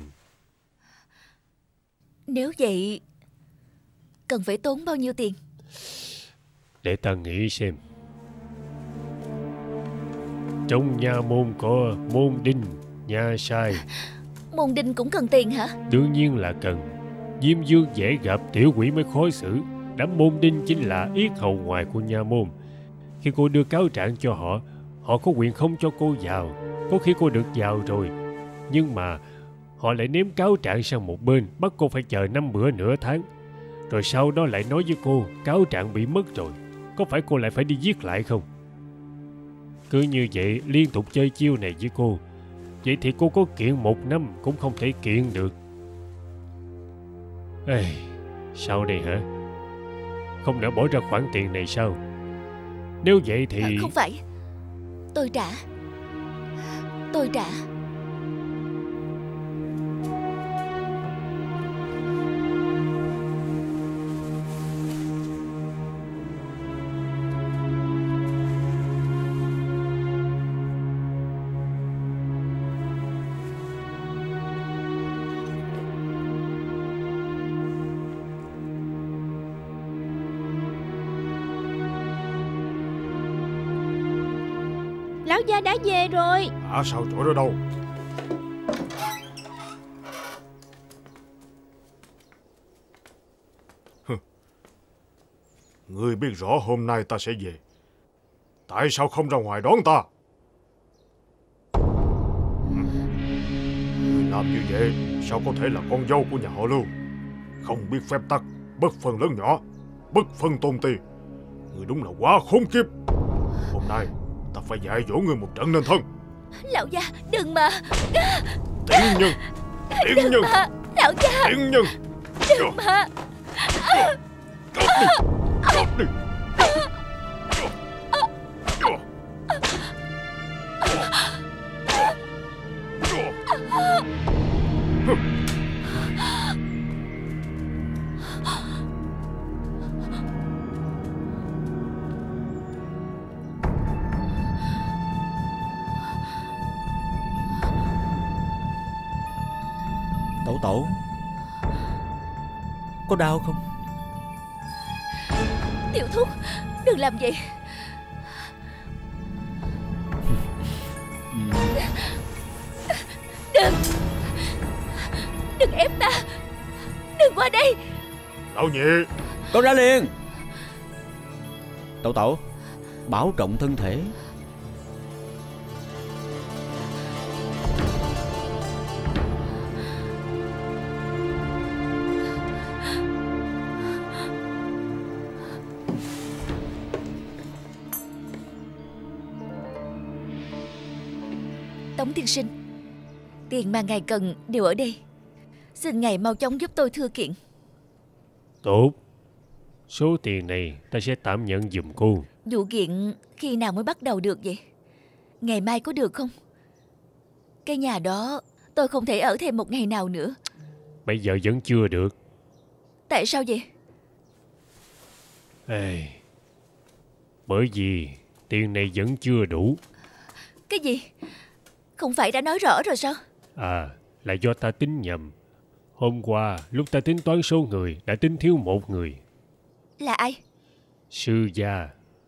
Nếu vậy cần phải tốn bao nhiêu tiền? Để ta nghĩ xem. Trong nha môn có môn đinh, nha sai. Môn đinh cũng cần tiền hả? Đương nhiên là cần. Diêm Dương dễ gặp, tiểu quỷ mới khó xử. Đám môn đinh chính là yết hầu ngoài của nha môn. Khi cô đưa cáo trạng cho họ, họ có quyền không cho cô vào. Có khi cô được vào rồi, nhưng mà họ lại ném cáo trạng sang một bên, bắt cô phải chờ 5 bữa nửa tháng. Rồi sau đó lại nói với cô cáo trạng bị mất rồi, có phải cô lại phải đi viết lại không? Cứ như vậy liên tục chơi chiêu này với cô. Vậy thì cô có kiện 1 năm cũng không thể kiện được. Sao đây hả? Không nỡ bỏ ra khoản tiền này sao? Nếu vậy thì... Không phải. Tôi trả. lão gia đã về rồi. Sao chỗ đó đâu? Ngươi biết rõ hôm nay ta sẽ về, tại sao không ra ngoài đón ta? Ngươi làm như vậy sao có thể là con dâu của nhà họ Lưu? Không biết phép tắc, bất phân lớn nhỏ, bất phân tôn ti. Ngươi đúng là quá khốn kiếp. Hôm nay ta phải dạy dỗ ngươi một trận nên thân. Lão gia đừng mà. Tiện nhân, tiện nhân, Lão gia tiện nhân. đừng mà. Cút đi, cút đi. Tổ có đau không? Tiểu thúc, đừng làm vậy. Đừng ép ta. Đừng qua đây. Lão nhị, Con ra liền. Tổ bảo trọng thân thể. Tống tiên sinh, tiền mà ngài cần đều ở đây. Xin ngài mau chóng giúp tôi thưa kiện. Tốt. Số tiền này ta sẽ tạm nhận giùm cô. Vụ kiện khi nào mới bắt đầu được vậy? Ngày mai có được không? Cái nhà đó tôi không thể ở thêm một ngày nào nữa. Bây giờ vẫn chưa được. Tại sao vậy? Bởi vì tiền này vẫn chưa đủ. Cái gì? Không phải đã nói rõ rồi sao? Là do ta tính nhầm. Hôm qua lúc ta tính toán số người đã tính thiếu một người. Là ai? Sư gia.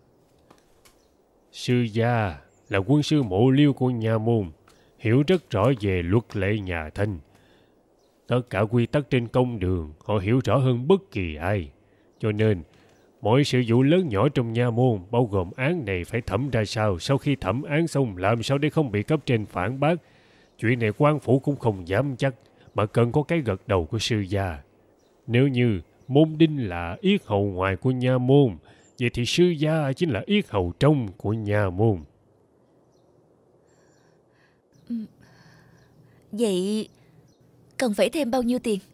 Sư gia là quân sư mộ Liêu của nha môn, hiểu rất rõ về luật lệ nhà Thanh. Tất cả quy tắc trên công đường họ hiểu rõ hơn bất kỳ ai. Cho nên mọi sự vụ lớn nhỏ trong nha môn, bao gồm án này phải thẩm ra sao, sau khi thẩm án xong làm sao để không bị cấp trên phản bác. Chuyện này quan phủ cũng không dám chắc, mà cần có cái gật đầu của sư gia. Nếu như môn đinh là yết hầu ngoài của nha môn, vậy thì sư gia chính là yết hầu trong của nha môn. Vậy cần phải thêm bao nhiêu tiền?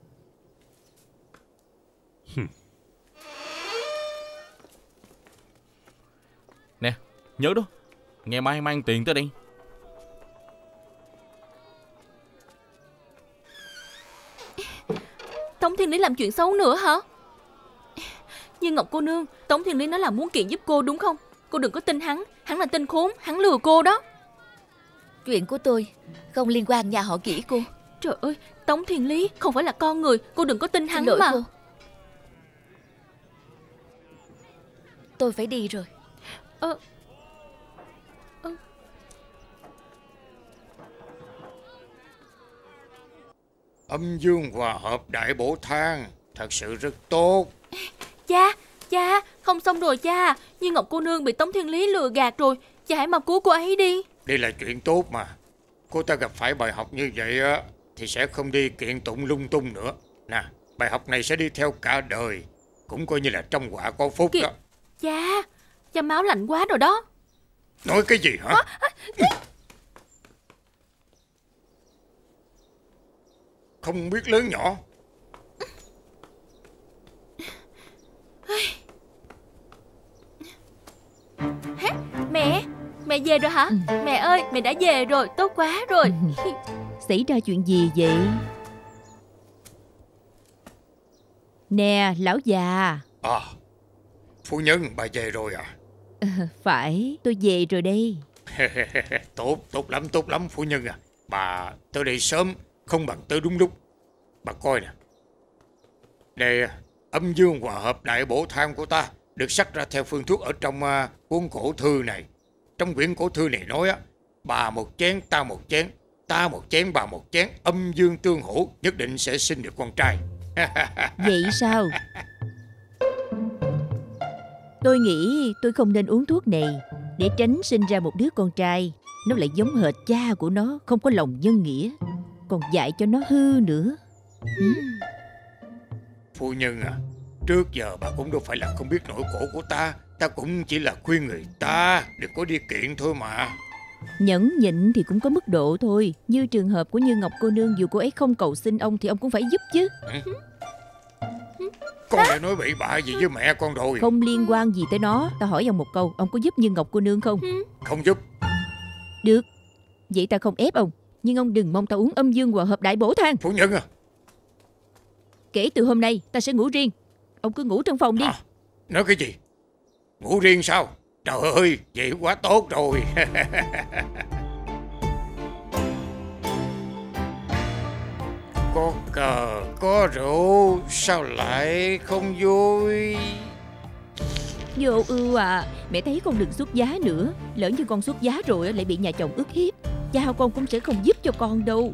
Nè, nhớ đó, ngày mai mang tiền tới đây. Tống Thiên Lý làm chuyện xấu nữa hả? Như Ngọc cô nương, Tống Thiên Lý nói là muốn kiện giúp cô đúng không? Cô đừng có tin hắn là tên khốn, hắn lừa cô đó. Chuyện của tôi không liên quan nhà họ Kỷ cô. Trời ơi, Tống Thiên Lý không phải là con người, cô đừng có tin hắn Xin lỗi mà. cô. Tôi phải đi rồi. Âm dương hòa hợp đại bổ thang thật sự rất tốt. Cha, không xong rồi cha. Như Ngọc cô nương bị Tống Thiên Lý lừa gạt rồi. Cha hãy mau cứu cô ấy đi. Đây là chuyện tốt mà. Cô ta gặp phải bài học như vậy á thì sẽ không đi kiện tụng lung tung nữa. Nè, bài học này sẽ đi theo cả đời, cũng coi như là trong họa có phúc đó. Cha máu lạnh quá rồi đó. Nói cái gì hả? Không biết lớn nhỏ. Mẹ về rồi hả? Mẹ ơi, mẹ đã về rồi, tốt quá rồi. Xảy ra chuyện gì vậy? Nè, lão già. Phu nhân, bà về rồi à? Phải, tôi về rồi đây. Tốt lắm phu nhân à. Bà tới đây sớm không bằng tới đúng lúc. Bà coi nè. Đây, âm dương hòa hợp đại bổ thang của ta được sắc ra theo phương thuốc ở trong cuốn cổ thư này. Trong quyển cổ thư này nói á, bà một chén, ta một chén, ta một chén, bà một chén, âm dương tương hỗ, nhất định sẽ sinh được con trai. Vậy sao? Tôi nghĩ tôi không nên uống thuốc này, để tránh sinh ra một đứa con trai. Nó lại giống hệt cha của nó, không có lòng nhân nghĩa, còn dạy cho nó hư nữa. Phu nhân à, trước giờ bà cũng đâu phải là không biết nỗi khổ của ta. Ta cũng chỉ là khuyên người ta đừng có đi kiện thôi mà. Nhẫn nhịn thì cũng có mức độ thôi. Như trường hợp của Như Ngọc cô nương, dù cô ấy không cầu xin ông thì ông cũng phải giúp chứ. Con lại nói bậy bạ gì với mẹ con rồi. Không liên quan gì tới nó. Ta hỏi ông một câu, ông có giúp Như Ngọc cô nương không? Không giúp. Được, vậy ta không ép ông, nhưng ông đừng mong ta uống âm dương hòa hợp đại bổ thang. Phu nhân à, kể từ hôm nay ta sẽ ngủ riêng. Ông cứ ngủ trong phòng đi. Nói cái gì? Ngủ riêng sao? Trời ơi, vậy quá tốt rồi. Có cờ, có rượu, sao lại không vui? Vô ưu à, mẹ thấy con đừng xuất giá nữa. Lỡ như con xuất giá rồi lại bị nhà chồng ức hiếp, cha con cũng sẽ không giúp cho con đâu.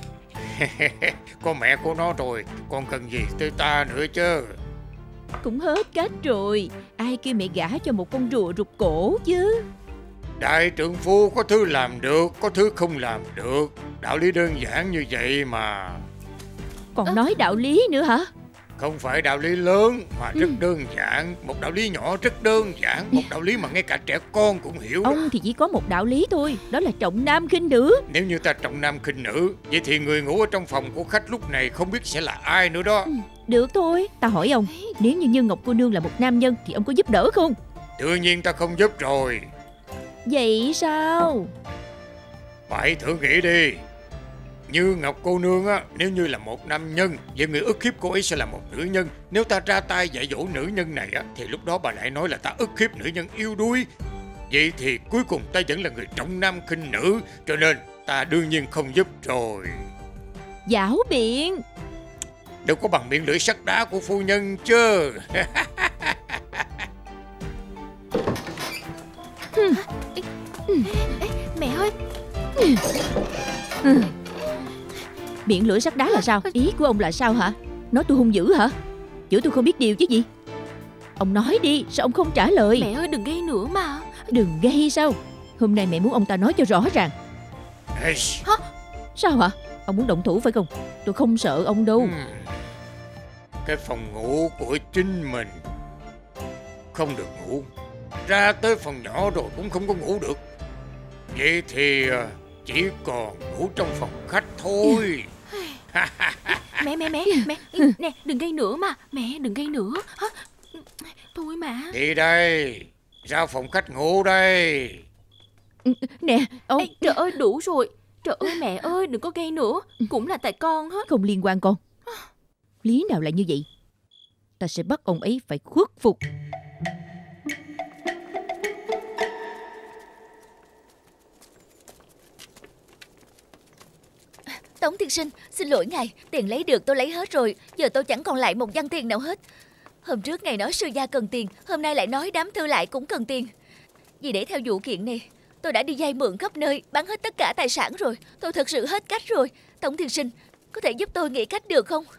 Có mẹ của nó rồi, con cần gì tới ta nữa chứ? Cũng hết cách rồi. Ai kêu mẹ gả cho một con rùa rụt cổ chứ. Đại trượng phu có thứ làm được, có thứ không làm được. Đạo lý đơn giản như vậy mà. Còn nói đạo lý nữa hả? Không phải đạo lý lớn mà rất đơn giản. Một đạo lý nhỏ rất đơn giản. Một đạo lý mà ngay cả trẻ con cũng hiểu. Ông thì chỉ có một đạo lý thôi, đó là trọng nam khinh nữ. Nếu như ta trọng nam khinh nữ, vậy thì người ngủ ở trong phòng của khách lúc này không biết sẽ là ai nữa đó. Được thôi, ta hỏi ông, nếu như Như Ngọc cô nương là một nam nhân thì ông có giúp đỡ không? Tự nhiên ta không giúp rồi. Vậy sao? Phải thử nghĩ đi. Như Ngọc cô nương á, nếu như là một nam nhân, vậy người ức hiếp cô ấy sẽ là một nữ nhân. Nếu ta ra tay dạy dỗ nữ nhân này á, thì lúc đó bà lại nói là ta ức hiếp nữ nhân yêu đuối. Vậy thì cuối cùng ta vẫn là người trọng nam khinh nữ, cho nên ta đương nhiên không giúp rồi. Giảo biện. Đâu có bằng miệng lưỡi sắt đá của phu nhân chứ. Mẹ ơi. Miệng lưỡi sắt đá là sao? Ý của ông là sao hả? Nói tôi hung dữ hả? Chửi tôi không biết điều chứ gì? Ông nói đi, sao ông không trả lời? Mẹ ơi đừng gây nữa mà. Đừng gây sao? Hôm nay mẹ muốn ông ta nói cho rõ ràng. Hả? Sao hả? Ông muốn động thủ phải không? Tôi không sợ ông đâu. Cái phòng ngủ của chính mình không được ngủ, ra tới phòng nhỏ rồi cũng không có ngủ được. Vậy thì chỉ còn ngủ trong phòng khách thôi. Mẹ nè, đừng gây nữa mà. Mẹ đừng gây nữa. Thôi mà. Đi đây, ra phòng khách ngủ đây. Nè ông. Ê, trời ơi đủ rồi. Trời ơi mẹ ơi đừng có gây nữa. Cũng là tại con hết. Không liên quan con. Lý nào lại như vậy? Ta sẽ bắt ông ấy phải khuất phục. Tống tiên sinh, xin lỗi ngài, tiền lấy được tôi lấy hết rồi. Giờ tôi chẳng còn lại một văn tiền nào hết. Hôm trước ngài nói sư gia cần tiền, hôm nay lại nói đám thư lại cũng cần tiền. Vì để theo vụ kiện này, tôi đã đi vay mượn khắp nơi, bán hết tất cả tài sản rồi. Tôi thật sự hết cách rồi. Tống tiên sinh, có thể giúp tôi nghĩ cách được không?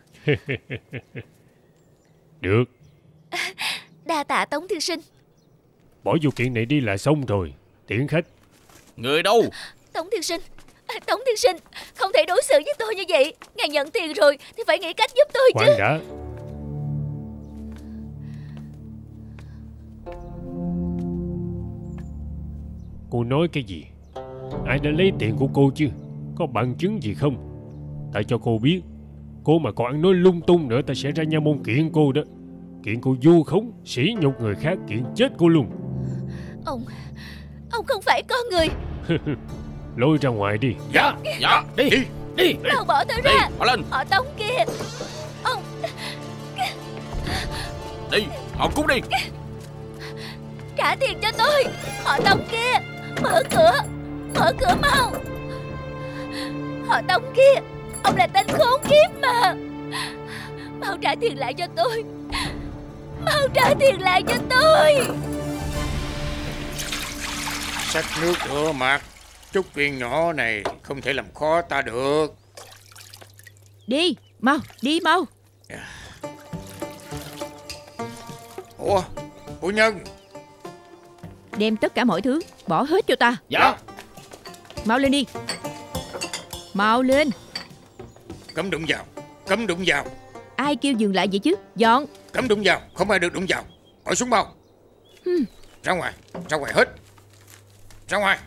Được. Đa tạ Tống tiên sinh. Bỏ vụ kiện này đi là xong rồi. Tiễn khách. Người đâu? Tống tiên sinh, Tống tiên sinh, không thể đối xử với tôi như vậy. Ngài nhận tiền rồi thì phải nghĩ cách giúp tôi chứ. Khoan đã. Cô nói cái gì? Ai đã lấy tiền của cô chứ? Có bằng chứng gì không? Tại cho cô biết, cô mà còn ăn nói lung tung nữa, ta sẽ ra nha môn kiện cô đó. Kiện cô vu khống, sỉ nhục người khác, kiện chết cô luôn. Ông không phải con người. Lôi ra ngoài đi. Dạ, đi. Đâu bỏ tôi ra. Họ lên. Họ Tống kia. Ông đi, họ cút đi. Trả tiền cho tôi. Họ Tống kia. Mở cửa mau. Họ Tống kia, ông là tên khốn kiếp mà. Mau trả tiền lại cho tôi. Mau trả tiền lại cho tôi. Xách nước rửa mặt. Chút chuyện nhỏ này không thể làm khó ta được. Đi mau. Ủa, phu nhân. Đem tất cả mọi thứ, bỏ hết cho ta. Dạ. Mau lên đi. Mau lên. Cấm đụng vào, cấm đụng vào. Ai kêu dừng lại vậy chứ? Dọn. Cấm đụng vào, không ai được đụng vào. Bỏ xuống mau. Ra ngoài hết. Ra ngoài.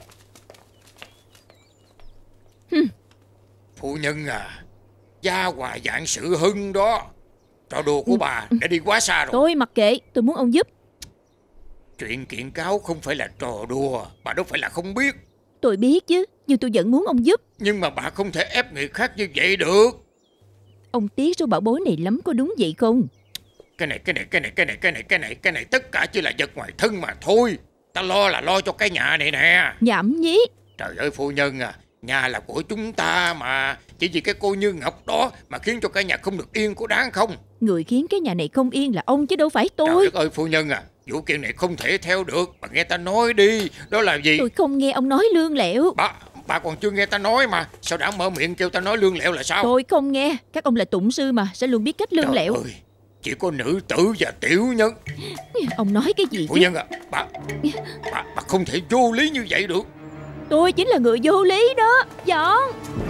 Phu nhân à, gia hòa vạn sự hưng đó. Trò đùa của bà đã đi quá xa rồi. Tôi mặc kệ, tôi muốn ông giúp. Chuyện kiện cáo không phải là trò đùa. Bà đâu phải là không biết. Tôi biết chứ, nhưng tôi vẫn muốn ông giúp. Nhưng mà bà không thể ép người khác như vậy được. Ông tiếc số bảo bối này lắm, có đúng vậy không? Cái này tất cả chỉ là vật ngoài thân mà thôi. Ta lo là lo cho cái nhà này nè. Nhảm nhí. Trời ơi phu nhân à, nhà là của chúng ta mà. Chỉ vì cái cô Như Ngọc đó mà khiến cho cái nhà không được yên, có đáng không? Người khiến cái nhà này không yên là ông chứ đâu phải tôi. Trời đất ơi phu nhân à, vụ kiện này không thể theo được. Bà nghe ta nói đi. Đó là gì? Tôi không nghe ông nói lương lẹo. Bà còn chưa nghe ta nói mà. Sao đã mở miệng kêu ta nói lương lẹo là sao? Tôi không nghe. Các ông là tụng sư mà, sẽ luôn biết cách lương lẹo. Trời ơi, chỉ có nữ tử và tiểu nhân. Ông nói cái gì phu chứ? nhân à, bà không thể vô lý như vậy được. Tôi chính là người vô lý đó. Dọn.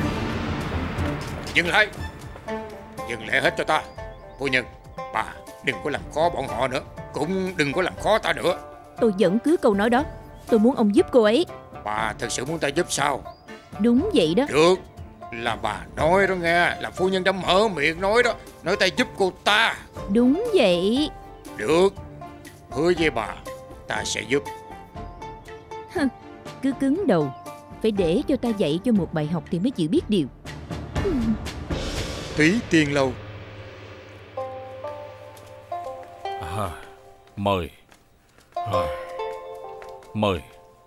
Dừng lại. Dừng lại hết cho ta. Phu nhân, bà đừng có làm khó bọn họ nữa. Cũng đừng có làm khó ta nữa. Tôi vẫn cứ câu nói đó. Tôi muốn ông giúp cô ấy. Bà thật sự muốn ta giúp sao? Đúng vậy đó. Được. Là bà nói đó nghe. Là phu nhân đã mở miệng nói đó. Nói ta giúp cô ta. Đúng vậy. Được. Hứa với bà, ta sẽ giúp. Cứ cứng đầu. Phải để cho ta dạy cho một bài học thì mới chịu biết điều. Túy Tiên Lâu. Mời. Mời.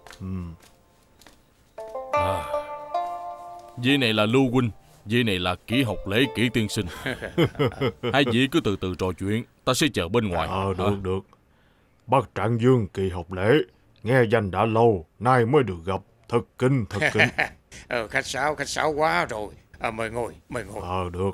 Vị này là Lưu huynh, vị này là Kỷ Học Lễ Kỷ tiên sinh. Hai vị cứ từ từ trò chuyện, ta sẽ chờ bên ngoài. Được. Bác Trạng Dương Kỳ Học Lễ, nghe danh đã lâu, nay mới được gặp, thật kinh. Khách sáo quá rồi. Mời ngồi. Được.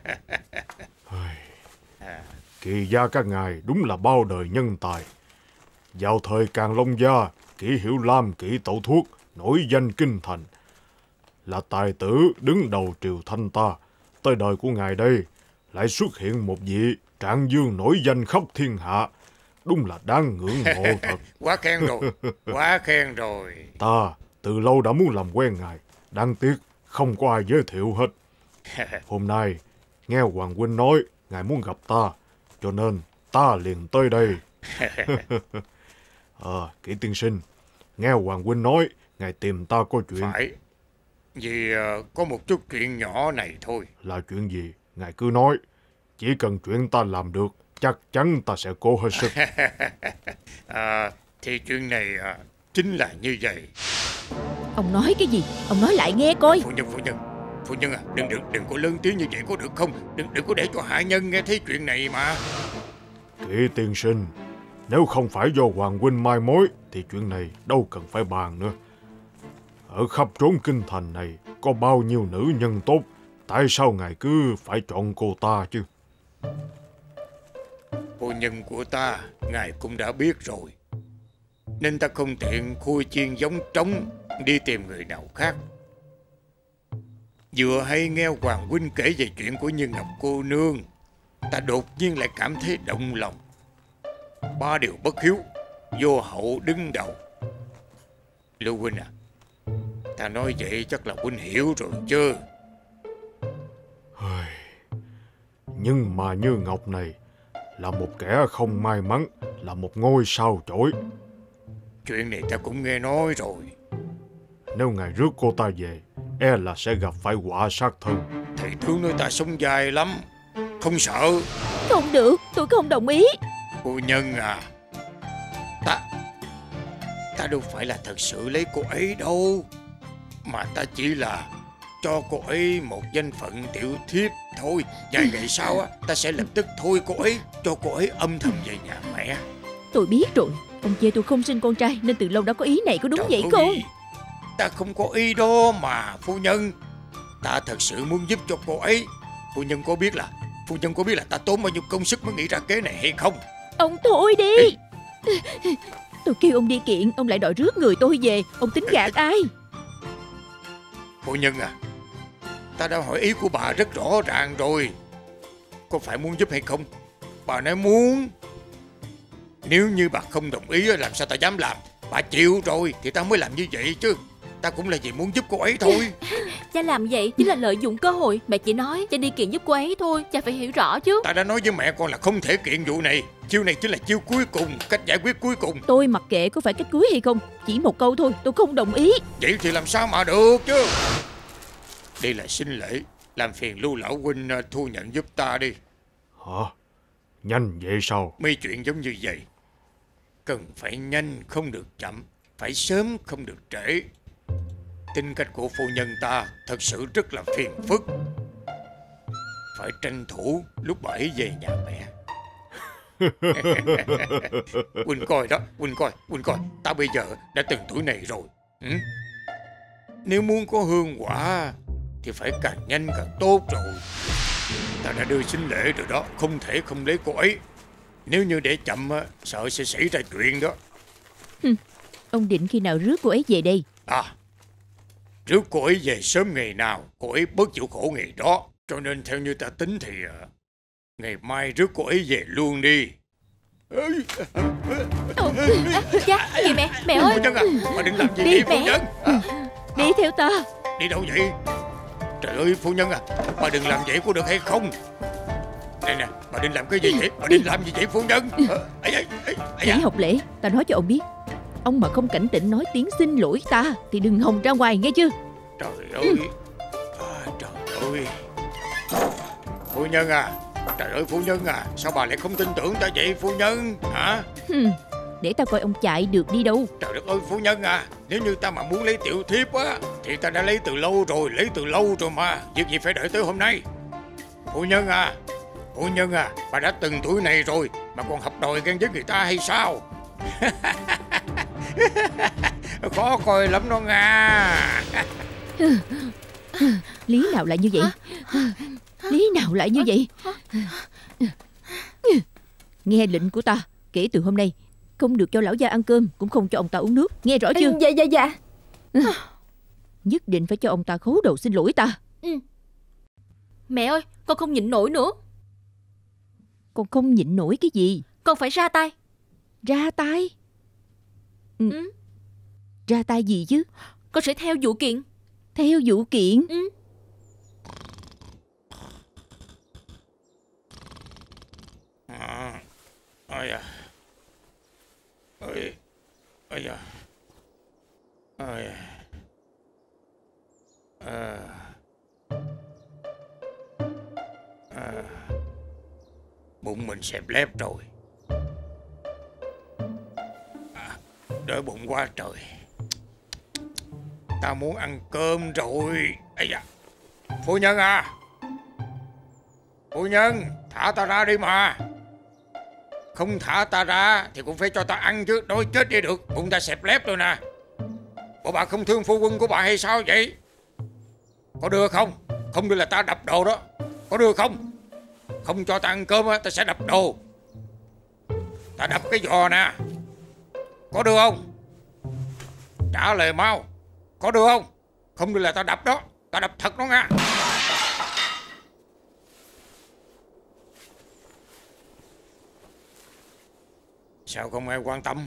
Kỳ gia các ngài đúng là bao đời nhân tài. Vào thời Càn Long Gia, Kỷ Hiểu Lam, Kỷ Tẩu Thuốc nổi danh kinh thành, là tài tử đứng đầu triều Thanh ta. Tới đời của ngài đây lại xuất hiện một vị Trạng Dương nổi danh khắp thiên hạ, đúng là đáng ngưỡng mộ thật. Quá khen rồi. Ta từ lâu đã muốn làm quen ngài, đáng tiếc không có ai giới thiệu hết. Hôm nay nghe Hoàng huynh nói ngài muốn gặp ta, cho nên ta liền tới đây. Kỷ tiên sinh, nghe Hoàng huynh nói ngài tìm ta có chuyện. Phải. Vì có một chút chuyện nhỏ này thôi. Là chuyện gì? Ngài cứ nói. Chỉ cần chuyện ta làm được, chắc chắn ta sẽ cố hết sức. Thì chuyện này chính là như vậy. Ông nói cái gì? Ông nói lại nghe coi. Phu nhân à, đừng có lớn tiếng như vậy có được không? Đừng có để cho hạ nhân nghe thấy chuyện này mà. Kỷ tiên sinh, nếu không phải do Hoàng huynh mai mối thì chuyện này đâu cần phải bàn nữa. Ở khắp trốn kinh thành này có bao nhiêu nữ nhân tốt, tại sao ngài cứ phải chọn cô ta chứ? Phu nhân của ta, ngài cũng đã biết rồi, nên ta không tiện khui chiên giống trống đi tìm người nào khác. Vừa hay nghe Hoàng huynh kể về chuyện của Như Ngọc cô nương, ta đột nhiên lại cảm thấy động lòng. Ba điều bất hiếu, vô hậu đứng đầu. Lưu huynh à, ta nói vậy chắc là huynh hiểu rồi chứ? Nhưng mà Như Ngọc này là một kẻ không may mắn, là một ngôi sao chổi. Chuyện này ta cũng nghe nói rồi. Nếu ngài rước cô ta về, e là sẽ gặp phải họa sát thân. Thầy tướng nói ta sống dài lắm, không sợ. Không được, tôi không đồng ý. Phu nhân à, ta đâu phải là thật sự lấy cô ấy đâu, mà ta chỉ là cho cô ấy một danh phận tiểu thiếp thôi. Vài ngày sau ta sẽ lập tức thôi cô ấy, cho cô ấy âm thầm về nhà mẹ. Tôi biết rồi, Ông chê tôi không sinh con trai nên từ lâu đã có ý này, có đúng Trời vậy ơi, không? ta không có ý đó mà phu nhân. Ta thật sự muốn giúp cho cô ấy. Phu nhân có biết là ta tốn bao nhiêu công sức mới nghĩ ra kế này hay không? Ông thôi đi. Tôi kêu ông đi kiện, ông lại đòi rước người tôi về. Ông tính gạt ai? Phu nhân à, ta đã hỏi ý của bà rất rõ ràng rồi. Có phải muốn giúp hay không? Bà nói muốn. Nếu như bà không đồng ý làm sao ta dám làm. Bà chịu rồi thì ta mới làm như vậy chứ. Ta cũng là vì muốn giúp cô ấy thôi. Cha làm vậy chính là lợi dụng cơ hội. Mẹ chỉ nói cha đi kiện giúp cô ấy thôi, cha phải hiểu rõ chứ. Ta đã nói với mẹ con là không thể kiện vụ này. Chiêu này chính là chiêu cuối cùng, cách giải quyết cuối cùng. Tôi mặc kệ có phải cách cuối hay không, chỉ một câu thôi, tôi không đồng ý. Vậy thì làm sao mà được chứ. Đây là sinh lễ, làm phiền Lưu lão huynh thu nhận giúp ta đi. Hả? Nhanh vậy sao? Mấy chuyện giống như vậy cần phải nhanh không được chậm, phải sớm không được trễ. Tính cách của phu nhân ta thật sự rất là phiền phức. Phải tranh thủ lúc bà ấy về nhà mẹ. Huynh coi đó, huynh coi, ta bây giờ đã từng tuổi này rồi. Nếu muốn có hương quả thì phải càng nhanh càng tốt rồi. Ta đã đưa sinh lễ rồi đó, không thể không lấy cô ấy. Nếu như để chậm sợ sẽ xảy ra chuyện đó. Ông định khi nào rước cô ấy về đây? Rước cô ấy về sớm ngày nào cô ấy bớt chịu khổ ngày đó. Cho nên theo như ta tính thì ngày mai rước cô ấy về luôn đi. Cha, kìa mẹ ơi. Phu nhân à, bà đừng làm gì Đi vậy phu mẹ. nhân? Đi theo ta. Đi đâu vậy? Trời ơi phu nhân à, bà đừng làm vậy có được hay không? Này nè, bà định làm cái gì vậy? Bà định làm gì vậy phu nhân? Chỉ học lễ, ta nói cho ông biết. Ông mà không cảnh tỉnh nói tiếng xin lỗi ta thì đừng hòng ra ngoài nghe chưa? Trời ơi, trời ơi. Phu nhân à, trời ơi phu nhân à, sao bà lại không tin tưởng ta vậy phu nhân? Hả? Để ta coi ông chạy được đi đâu. Trời đất ơi phu nhân à, nếu như ta mà muốn lấy tiểu thiếp á thì ta đã lấy từ lâu rồi mà. Việc gì phải đợi tới hôm nay? Phu nhân à, bà đã từng tuổi này rồi mà còn học đòi ghen với người ta hay sao? Khó coi lắm đó Nga. Lý nào lại như vậy? Lý nào lại như vậy? Nghe lệnh của ta, kể từ hôm nay không được cho lão gia ăn cơm, cũng không cho ông ta uống nước. Nghe rõ chưa? Dạ. Nhất định phải cho ông ta khấu đầu xin lỗi ta. Mẹ ơi, con không nhịn nổi nữa. Con không nhịn nổi cái gì? Con phải ra tay. Ra tay? Ra tay gì chứ? Con sẽ theo vụ kiện. Theo vụ kiện? Bụng mình xẹp lép rồi. Đói bụng quá trời. Ta muốn ăn cơm rồi. Phu nhân à, phu nhân, thả ta ra đi mà. Không thả ta ra thì cũng phải cho ta ăn chứ. Đói chết đi được, bụng ta xẹp lép rồi nè. Bộ bà không thương phu quân của bà hay sao vậy? Có đưa không? Không đưa là ta đập đồ đó. Có đưa không? Không cho ta ăn cơm ta sẽ đập đồ. Ta đập cái giò nè. Có đưa không? Trả lời mau. Có đưa không? Không đưa là ta đập đó. Ta đập thật đó nha. Sao không ai quan tâm?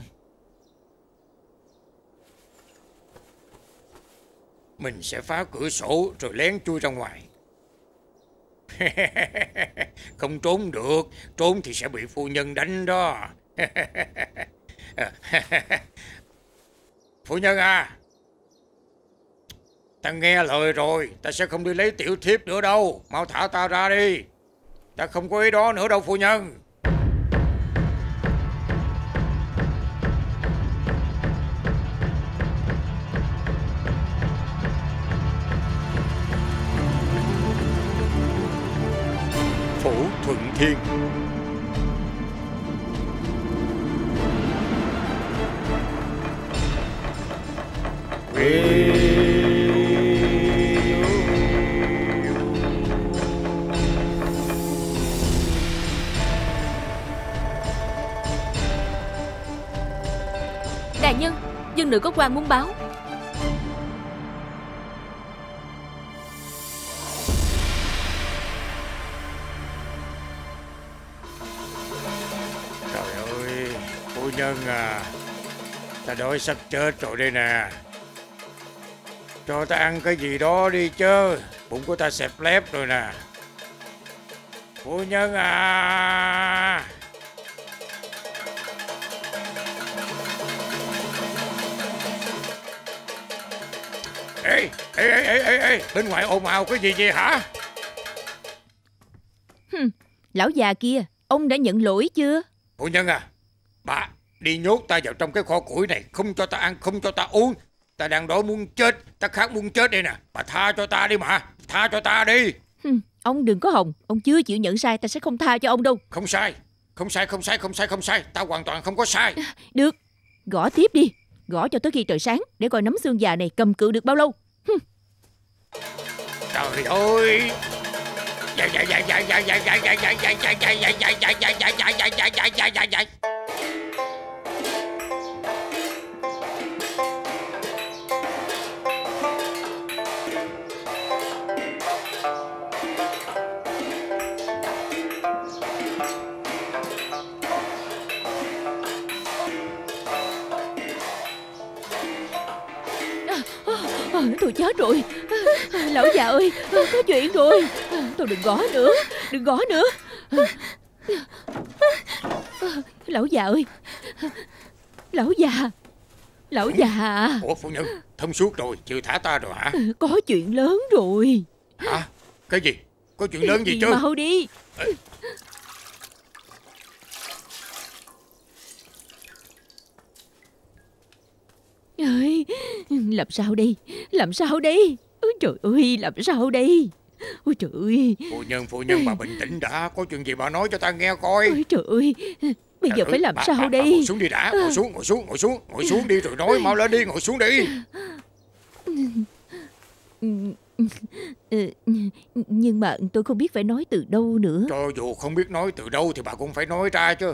Mình sẽ phá cửa sổ rồi lén chui ra ngoài. Không trốn được. Trốn thì sẽ bị phu nhân đánh đó. Phu nhân à, ta nghe lời rồi. Ta sẽ không đi lấy tiểu thiếp nữa đâu. Mau thả ta ra đi. Ta không có ý đó nữa đâu phu nhân. Phủ Thuận Thiên. Đại nhân, dân nữ có quan muốn báo. Trời ơi, phu nhân à, ta đói sắp chết rồi đây nè. Cho ta ăn cái gì đó đi chứ, bụng của ta xẹp lép rồi nè. Phu nhân à. Ê, bên ngoài ồn ào cái gì vậy hả? Lão già kia, ông đã nhận lỗi chưa? Phu nhân à, bà đi nhốt ta vào trong cái kho củi này, không cho ta ăn, không cho ta uống. Ta đang đói muốn chết, ta khát muốn chết đây nè. Bà tha cho ta đi mà, tha cho ta đi. Ông đừng có hòng, ông chưa chịu nhận sai, ta sẽ không tha cho ông đâu. Không sai, ta hoàn toàn không có sai. Được, gõ tiếp đi, gõ cho tới khi trời sáng, để coi nấm xương già này cầm cự được bao lâu. Trời ơi. Tôi chết rồi. Lão già ơi, có chuyện rồi. Tôi đừng gõ nữa, đừng gõ nữa. Lão già ơi, lão già. Ủa phu nhân, thông suốt rồi, chịu thả ta rồi hả? Có chuyện lớn rồi. Hả? Cái gì? Có chuyện lớn gì chứ? Mau đi. Ơi, làm sao đây? Ôi trời ơi, làm sao đây? Ôi trời ơi. Phu nhân bà bình tĩnh đã. Có chuyện gì bà nói cho ta nghe coi. Ôi trời ơi, bây giờ phải làm sao đây? Ngồi xuống đi đã. Ngồi xuống đi rồi nói. Mau lên đi, ngồi xuống đi. Nhưng mà tôi không biết phải nói từ đâu nữa. Cho dù không biết nói từ đâu thì bà cũng phải nói ra chứ.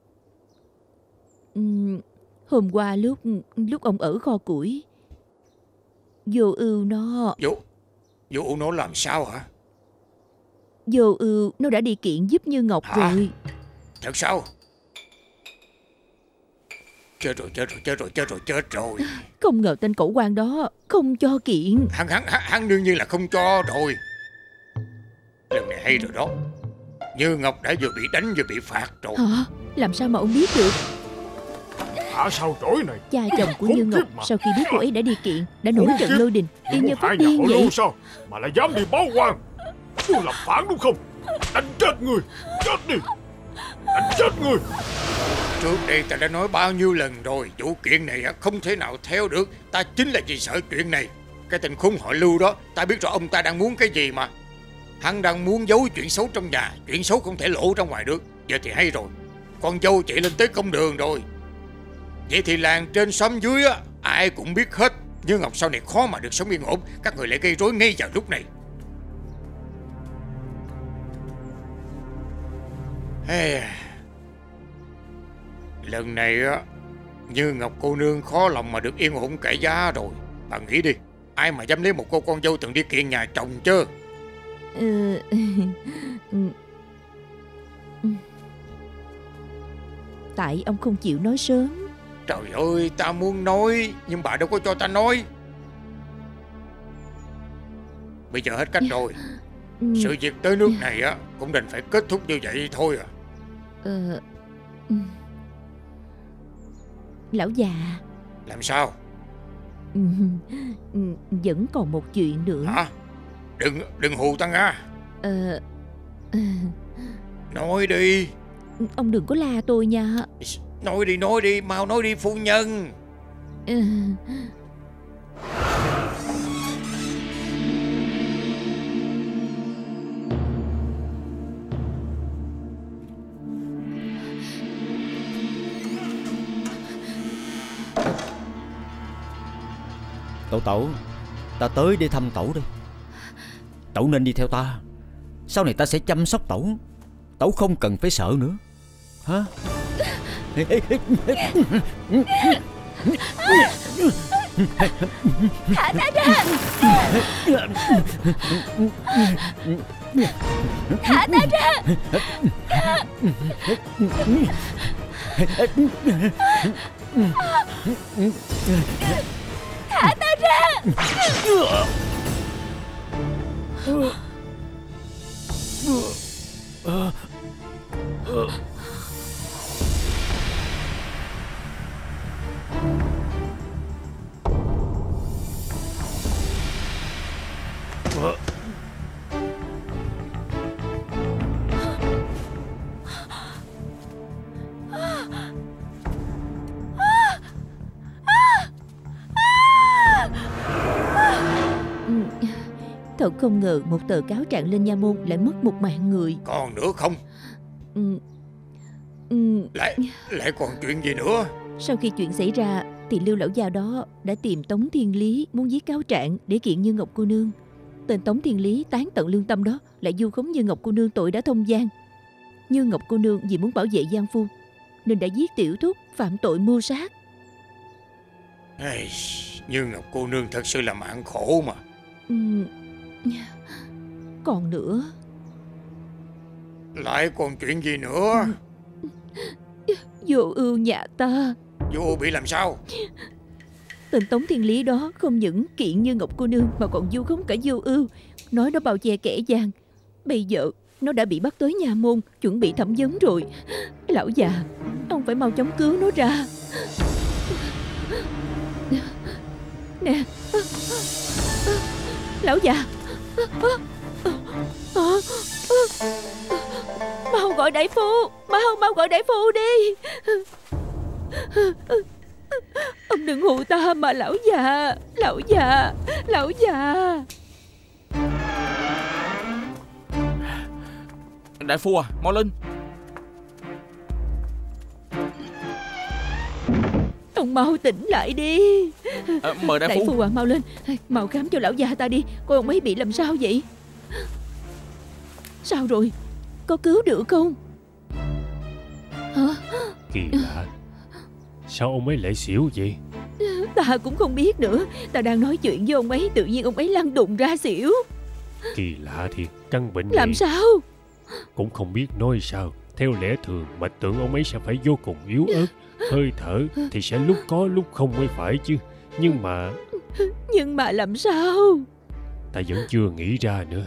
Hôm qua lúc ông ở kho củi, Vô Ưu nó... Vô Ưu nó làm sao hả? Vô Ưu nó đã đi kiện giúp Như Ngọc rồi. Thật sao? Chết rồi. Không ngờ tên cẩu quan đó không cho kiện. Hắn đương nhiên là không cho rồi. Lần này hay rồi đó. Như Ngọc đã vừa bị đánh vừa bị phạt rồi. Hả? Làm sao mà ông biết được? Hả sao trỗi này? Cha chồng của Như Ngọc sau khi biết cô ấy đã đi kiện, đã nổi trận lôi đình, y như phát điên vậy. Sao mà lại dám đi báo quan? Tôi làm phản đúng không? Đánh chết người. Trước đây ta đã nói bao nhiêu lần rồi, vụ kiện này không thể nào theo được. Ta chính là vì sợ chuyện này. Cái tên khốn họ Lưu đó, ta biết rõ ông ta đang muốn cái gì mà. Hắn đang muốn giấu chuyện xấu trong nhà. Chuyện xấu không thể lộ ra ngoài được. Giờ thì hay rồi, con dâu chạy lên tới công đường rồi. Vậy thì làng trên xóm dưới ai cũng biết hết. Như Ngọc sau này khó mà được sống yên ổn. Các người lại gây rối ngay vào lúc này. Lần này Như Ngọc cô nương khó lòng mà được yên ổn cãi giá rồi. Bà nghĩ đi, ai mà dám lấy một cô con dâu từng đi kiện nhà chồng chứ? Tại ông không chịu nói sớm. Trời ơi, ta muốn nói nhưng bà đâu có cho ta nói. Bây giờ hết cách rồi. Sự việc tới nước này cũng đành phải kết thúc như vậy thôi à. Lão già. Làm sao? Vẫn còn một chuyện nữa. Hả? Đừng hù ta nha. Nói đi. Ông đừng có la tôi nha. Nói đi, mau nói đi phu nhân. Tẩu, ta tới để thăm Tẩu đây. Tẩu nên đi theo ta. Sau này ta sẽ chăm sóc Tẩu. Tẩu không cần phải sợ nữa. Hả? Thả ta ra. Thả ta ra. Thả ta ra. Thật không ngờ một tờ cáo trạng lên nha môn lại mất một mạng người. Còn nữa không? Lại còn chuyện gì nữa? Sau khi chuyện xảy ra thì Lưu lão già đó đã tìm Tống Thiên Lý muốn viết cáo trạng để kiện Như Ngọc cô nương. Tên Tống Thiên Lý tán tận lương tâm đó lại vu khống Như Ngọc cô nương tội đã thông gian. Như Ngọc cô nương vì muốn bảo vệ Giang Phu nên đã giết tiểu thúc phạm tội mưu sát. Như Ngọc cô nương thật sự là mạng khổ mà. Còn nữa. Lại còn chuyện gì nữa? Vô Ưu nhà ta. Vô bị làm sao? Tên Tống Thiên Lý đó không những kiện Như Ngọc cô nương mà còn vu khống cả Vô Ưu, nói nó bao che kẻ gian. Bây giờ nó đã bị bắt tới nha môn, chuẩn bị thẩm vấn rồi. Lão già, ông phải mau chóng cứu nó ra. Nè, lão già, mau gọi đại phu, mau gọi đại phu đi. Ông đừng hù ta mà lão già. Đại phu à, mau lên. Ông mau tỉnh lại đi. Mời đại phu. Đại phu à, mau lên, mau khám cho lão già ta đi. Coi ông ấy bị làm sao vậy? Sao rồi? Có cứu được không? Hả? Kỳ lạ, sao ông ấy lại xỉu vậy? Ta cũng không biết nữa. Ta đang nói chuyện với ông ấy, tự nhiên ông ấy lăn đùng ra xỉu. Kỳ lạ thiệt, căn bệnh làm này sao? Cũng không biết nói sao. Theo lẽ thường mạch tượng ông ấy sẽ phải vô cùng yếu ớt, hơi thở thì sẽ lúc có lúc không mới phải chứ. Nhưng mà làm sao? ta vẫn chưa nghĩ ra nữa.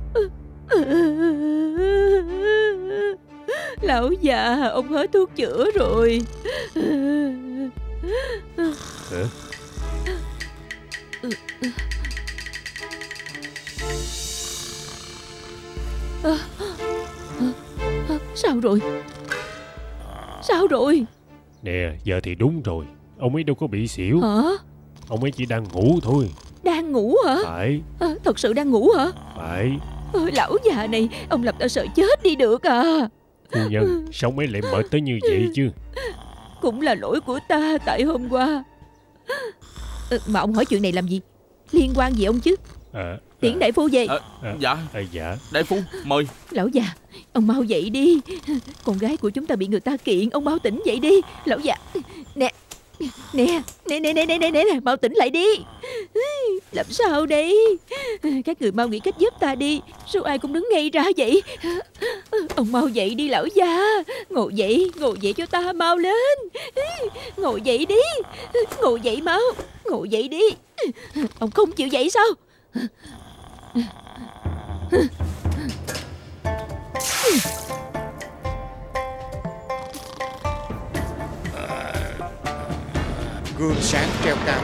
Lão già, ông hết thuốc chữa rồi. Hả? Sao rồi? Sao rồi? Nè, giờ thì đúng rồi. Ông ấy đâu có bị xỉu. Hả? Ông ấy chỉ đang ngủ thôi. Đang ngủ hả? Phải. Thật sự đang ngủ hả? Phải. Lão già này, ông làm ta sợ chết đi được à. Phu nhân, sao ông ấy lại mệt tới như vậy chứ? Cũng là lỗi của ta tại hôm qua. Mà ông hỏi chuyện này làm gì? Liên quan gì ông chứ? Tiễn đại phu về. Dạ. Dạ. Đại phu, mời. Lão già, ông mau dậy đi. Con gái của chúng ta bị người ta kiện, ông mau tỉnh dậy đi. Lão già. Nè, mau tỉnh lại đi. Làm sao đây? Các người mau nghĩ cách giúp ta đi. Sao ai cũng đứng ngay ra vậy? Ông mau dậy đi lão già. Ngồi dậy cho ta, mau lên. Ngồi dậy đi. Ngồi dậy mau. Ngồi dậy đi. Ông không chịu dậy sao? Gương sáng treo cao.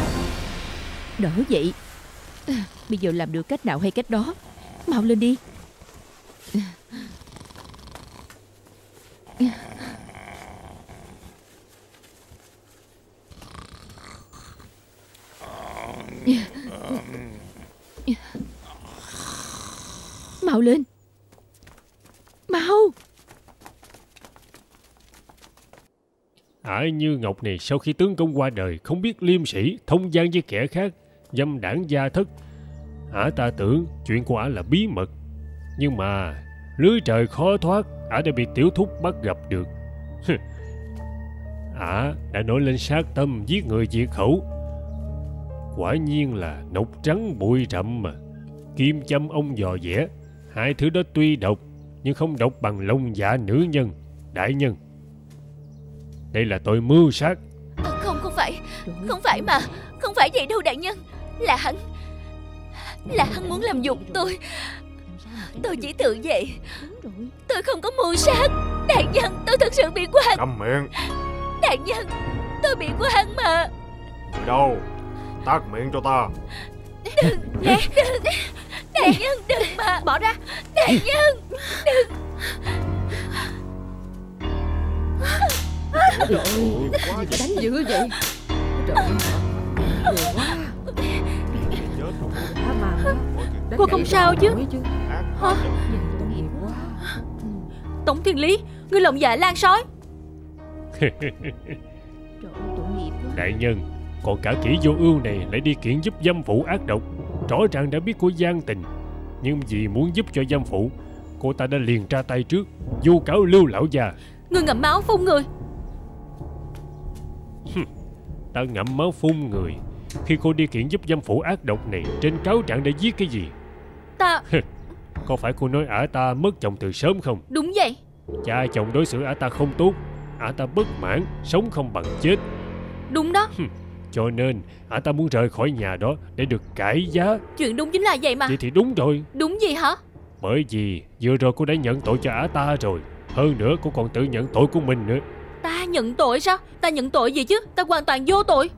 Đỡ vậy. Bây giờ làm được cách nào hay cách đó. Mau lên đi. Mau lên, mau. Ả Như Ngọc này sau khi tướng công qua đời không biết liêm sĩ, thông gian với kẻ khác, dâm đảng gia thất. Ả ta tưởng chuyện của ả là bí mật, nhưng mà lưới trời khó thoát, ả đã bị tiểu thúc bắt gặp được. Ả đã nổi lên sát tâm giết người diệt khẩu. Quả nhiên là nọc trắng bụi rậm mà. Kim châm ông dò dẻ, hai thứ đó tuy độc nhưng không độc bằng lòng dạ nữ nhân. Đại nhân, đây là tội mưu sát. Không phải mà. Không phải vậy đâu đại nhân. Là hắn muốn làm nhục tôi. Tôi chỉ tự vậy. Tôi không có mưu sát. Đại nhân, tôi thật sự bị quan. Câm miệng. Đại nhân, tôi bị quan mà. Người đâu? Tát miệng cho ta. Đừng. Đại nhân đừng mà. Bỏ ra. Đại nhân đừng. Trời ơi, đánh dữ vậy. Trời ơi, quá. Cô không sao chứ? Hả? Tống Thiên Lý, ngươi lòng dạ lan sói. Đại nhân, còn cả Kỷ Vô Ưu này lại đi kiện giúp dâm phụ ác độc. Rõ ràng đã biết cô gian tình, nhưng vì muốn giúp cho dâm phụ, cô ta đã liền ra tay trước, vu cáo Lưu lão già. Ngươi ngậm máu phun người. Ta ngậm máu phun người? Khi cô đi kiện giúp dâm phụ ác độc này, trên cáo trạng đã viết cái gì? Ta... Có phải cô nói ả ta mất chồng từ sớm không? Đúng vậy. Cha chồng đối xử ả ta không tốt, ả ta bất mãn, sống không bằng chết. Đúng đó. Cho nên ả ta muốn rời khỏi nhà đó để được cải giá. Chuyện đúng chính là vậy mà. Vậy thì đúng rồi. Đúng gì hả? Bởi vì vừa rồi cô đã nhận tội cho ả ta rồi. Hơn nữa cô còn tự nhận tội của mình nữa. Ta nhận tội sao? Ta nhận tội gì chứ? Ta hoàn toàn vô tội.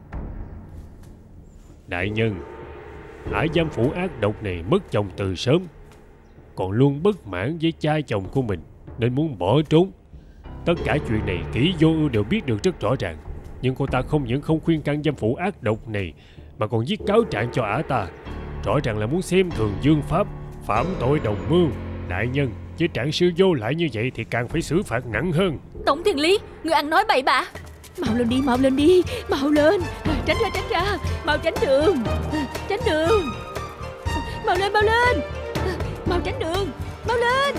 Đại nhân, ả dâm phụ ác độc này mất chồng từ sớm, còn luôn bất mãn với cha chồng của mình nên muốn bỏ trốn. Tất cả chuyện này Kỷ Vô Ưu đều biết được rất rõ ràng, nhưng cô ta không những không khuyên can dâm phụ ác độc này mà còn viết cáo trạng cho ả ta. Rõ ràng là muốn xem thường dương pháp, phạm tội đồng mưu. Đại nhân, với trạng sư vô lại như vậy thì càng phải xử phạt nặng hơn. Tống Thiên Lý, ngươi ăn nói bậy bạ. Mau lên đi, mau lên đi, mau lên. Tránh ra, mau tránh đường. Mau lên. Mau tránh đường, mau lên.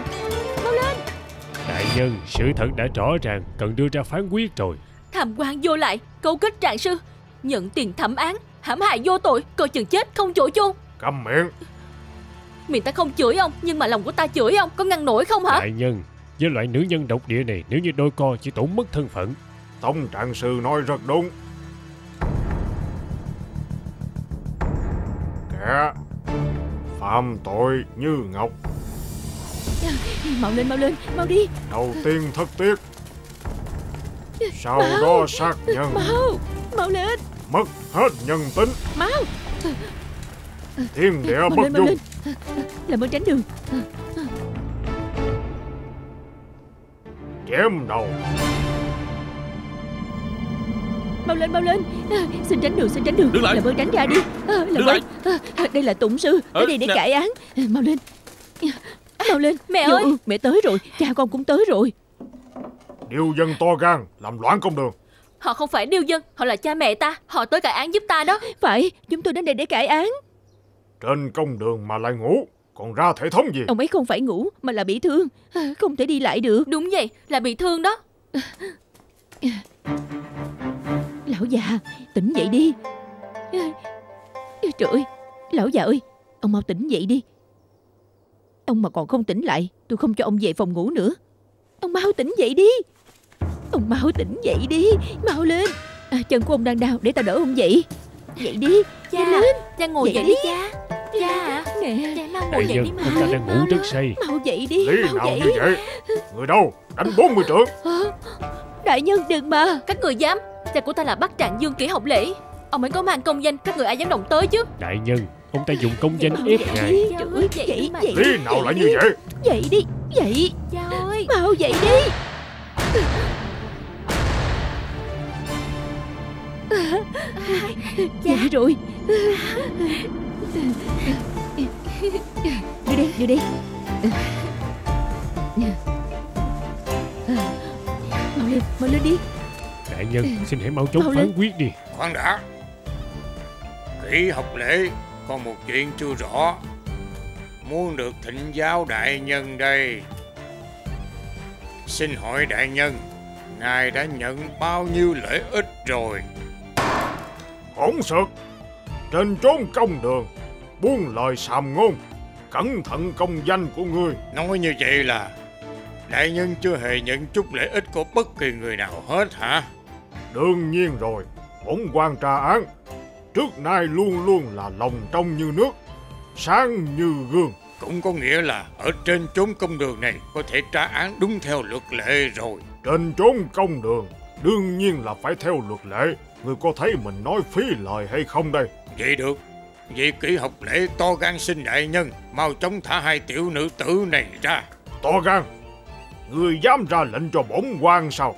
Đại nhân, sự thật đã rõ ràng, cần đưa ra phán quyết rồi. Tham quan vô lại, cấu kết trạng sư, nhận tiền thẩm án, hãm hại vô tội, coi chừng chết không chỗ chôn. Câm miệng. Miệng ta không chửi ông, nhưng mà lòng của ta chửi ông, có ngăn nổi không hả? Đại nhân, với loại nữ nhân độc địa này, nếu như đôi co chỉ tổn mất thân phận. Tống trạng sư nói rất đúng. Kẻ phạm tội như ngọc, Mau lên, mau đi. đầu tiên thất tiết, sau đó sát nhân, Mau lên. mất hết nhân tính, Mau. thiên địa Mau bất dung. lên. Làm ơn tránh đường. Chém đầu. Mau lên. Xin tránh đường. Đứng lại. Làm ơn tránh ra đi. Đứng lại. Đây là tụng sư, tới đây để nè. cải án. Mau lên. Mẹ Vô ơi. Ưu, mẹ tới rồi, cha con cũng tới rồi. Điều dân to gan làm loạn công đường. Họ không phải điêu dân, họ là cha mẹ ta. Họ tới cải án giúp ta đó. Phải, chúng tôi đến đây để cải án. Trên công đường mà lại ngủ, còn ra thể thống gì? Ông ấy không phải ngủ mà là bị thương, không thể đi lại được. Đúng vậy, là bị thương đó. Lão già, tỉnh dậy đi. Trời ơi, lão già ơi, ông mau tỉnh dậy đi. Ông mà còn không tỉnh lại, tôi không cho ông về phòng ngủ nữa. Ông mau tỉnh dậy đi. Mau lên. Chân của ông đang đau, để tao đỡ ông dậy. Dậy đi, nhanh lên. Cha ngồi dậy đi cha. Cha à, Nè, cha mau ngồi Đại dậy nhân, đi mà. ông ta đang ngủ rất say. mau dậy đi, Lý mau nào dậy. như vậy? Người đâu? Đánh 40 trượng. Đại nhân đừng mà. Các người dám? Cha của ta là Bắc Trạng Dương Kỷ Học Lễ. Ông ấy có mang công danh, các người ai dám động tới chứ? Đại nhân, Ông ta dùng công danh ép ngài. Dậy Lý nào lại như vậy? Dậy đi. Dậy. Cha ơi, Mau dậy đi. Dậy rồi. Đưa đi. Mau lên đi. Đại nhân, xin hãy mau chóng phán quyết đi. Khoan đã. Kỹ học lễ còn một chuyện chưa rõ. Muốn được thỉnh giáo đại nhân đây. Xin hỏi đại nhân, ngài đã nhận bao nhiêu lợi ích rồi? Hỗn xược! Trên chốn công đường, buông lời sàm ngôn, cẩn thận công danh của ngươi. Nói như vậy là đại nhân chưa hề nhận chút lợi ích của bất kỳ người nào hết hả? Đương nhiên rồi, bổn quan tra án trước nay luôn luôn là lòng trong như nước, sáng như gương. Cũng có nghĩa là ở trên chốn công đường này có thể tra án đúng theo luật lệ rồi. Trên chốn công đường đương nhiên là phải theo luật lệ. Ngươi có thấy mình nói phí lời hay không đây? Vậy được. Vậy kỹ học lễ to gan xin đại nhân mau chóng thả hai tiểu nữ tử này ra. To gan? Ngươi dám ra lệnh cho bổn quan sao?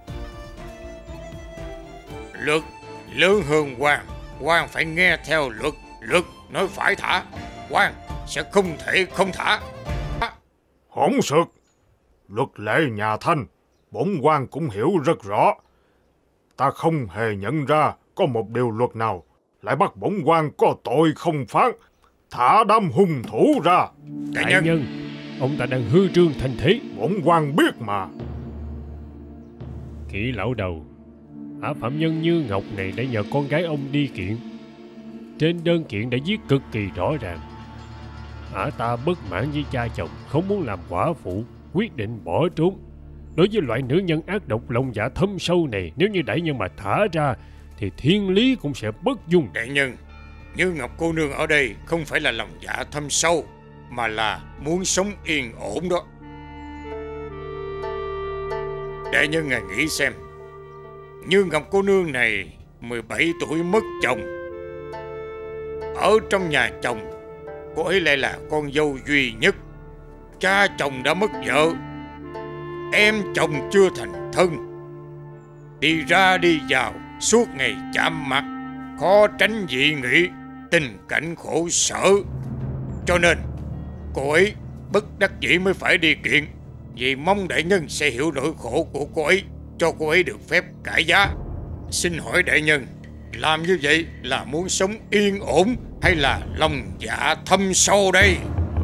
Luật lớn hơn quan, quan phải nghe theo luật. Luật nói phải thả, quan sẽ không thể không thả. Hỗn xược! Luật lệ nhà Thanh bổn quan cũng hiểu rất rõ. Ta không hề nhận ra có một điều luật nào lại bắt bổn quan có tội không phán. Thả đám hung thủ ra. Đại nhân, ông ta đang hư trương thành thế. Bổn quan biết mà. Kỹ lão đầu, ả phạm nhân Như Ngọc này đã nhờ con gái ông đi kiện. Trên đơn kiện đã viết cực kỳ rõ ràng. Ả ta bất mãn với cha chồng, không muốn làm quả phụ, quyết định bỏ trốn. Đối với loại nữ nhân ác độc lòng dạ thâm sâu này, nếu như đại nhân mà thả ra thì thiên lý cũng sẽ bất dung. Đại nhân, Như Ngọc cô nương ở đây không phải là lòng dạ thâm sâu, mà là muốn sống yên ổn đó. Đại nhân ngài nghĩ xem, Như Ngọc cô nương này 17 tuổi mất chồng. Ở trong nhà chồng, cô ấy lại là con dâu duy nhất. Cha chồng đã mất vợ, em chồng chưa thành thân. Đi ra đi vào suốt ngày chạm mặt, khó tránh dị nghị, tình cảnh khổ sở. Cho nên cô ấy bất đắc dĩ mới phải đi kiện. Vì mong đại nhân sẽ hiểu nỗi khổ của cô ấy, cho cô ấy được phép cải giá. Xin hỏi đại nhân, làm như vậy là muốn sống yên ổn hay là lòng dạ thâm sâu đây?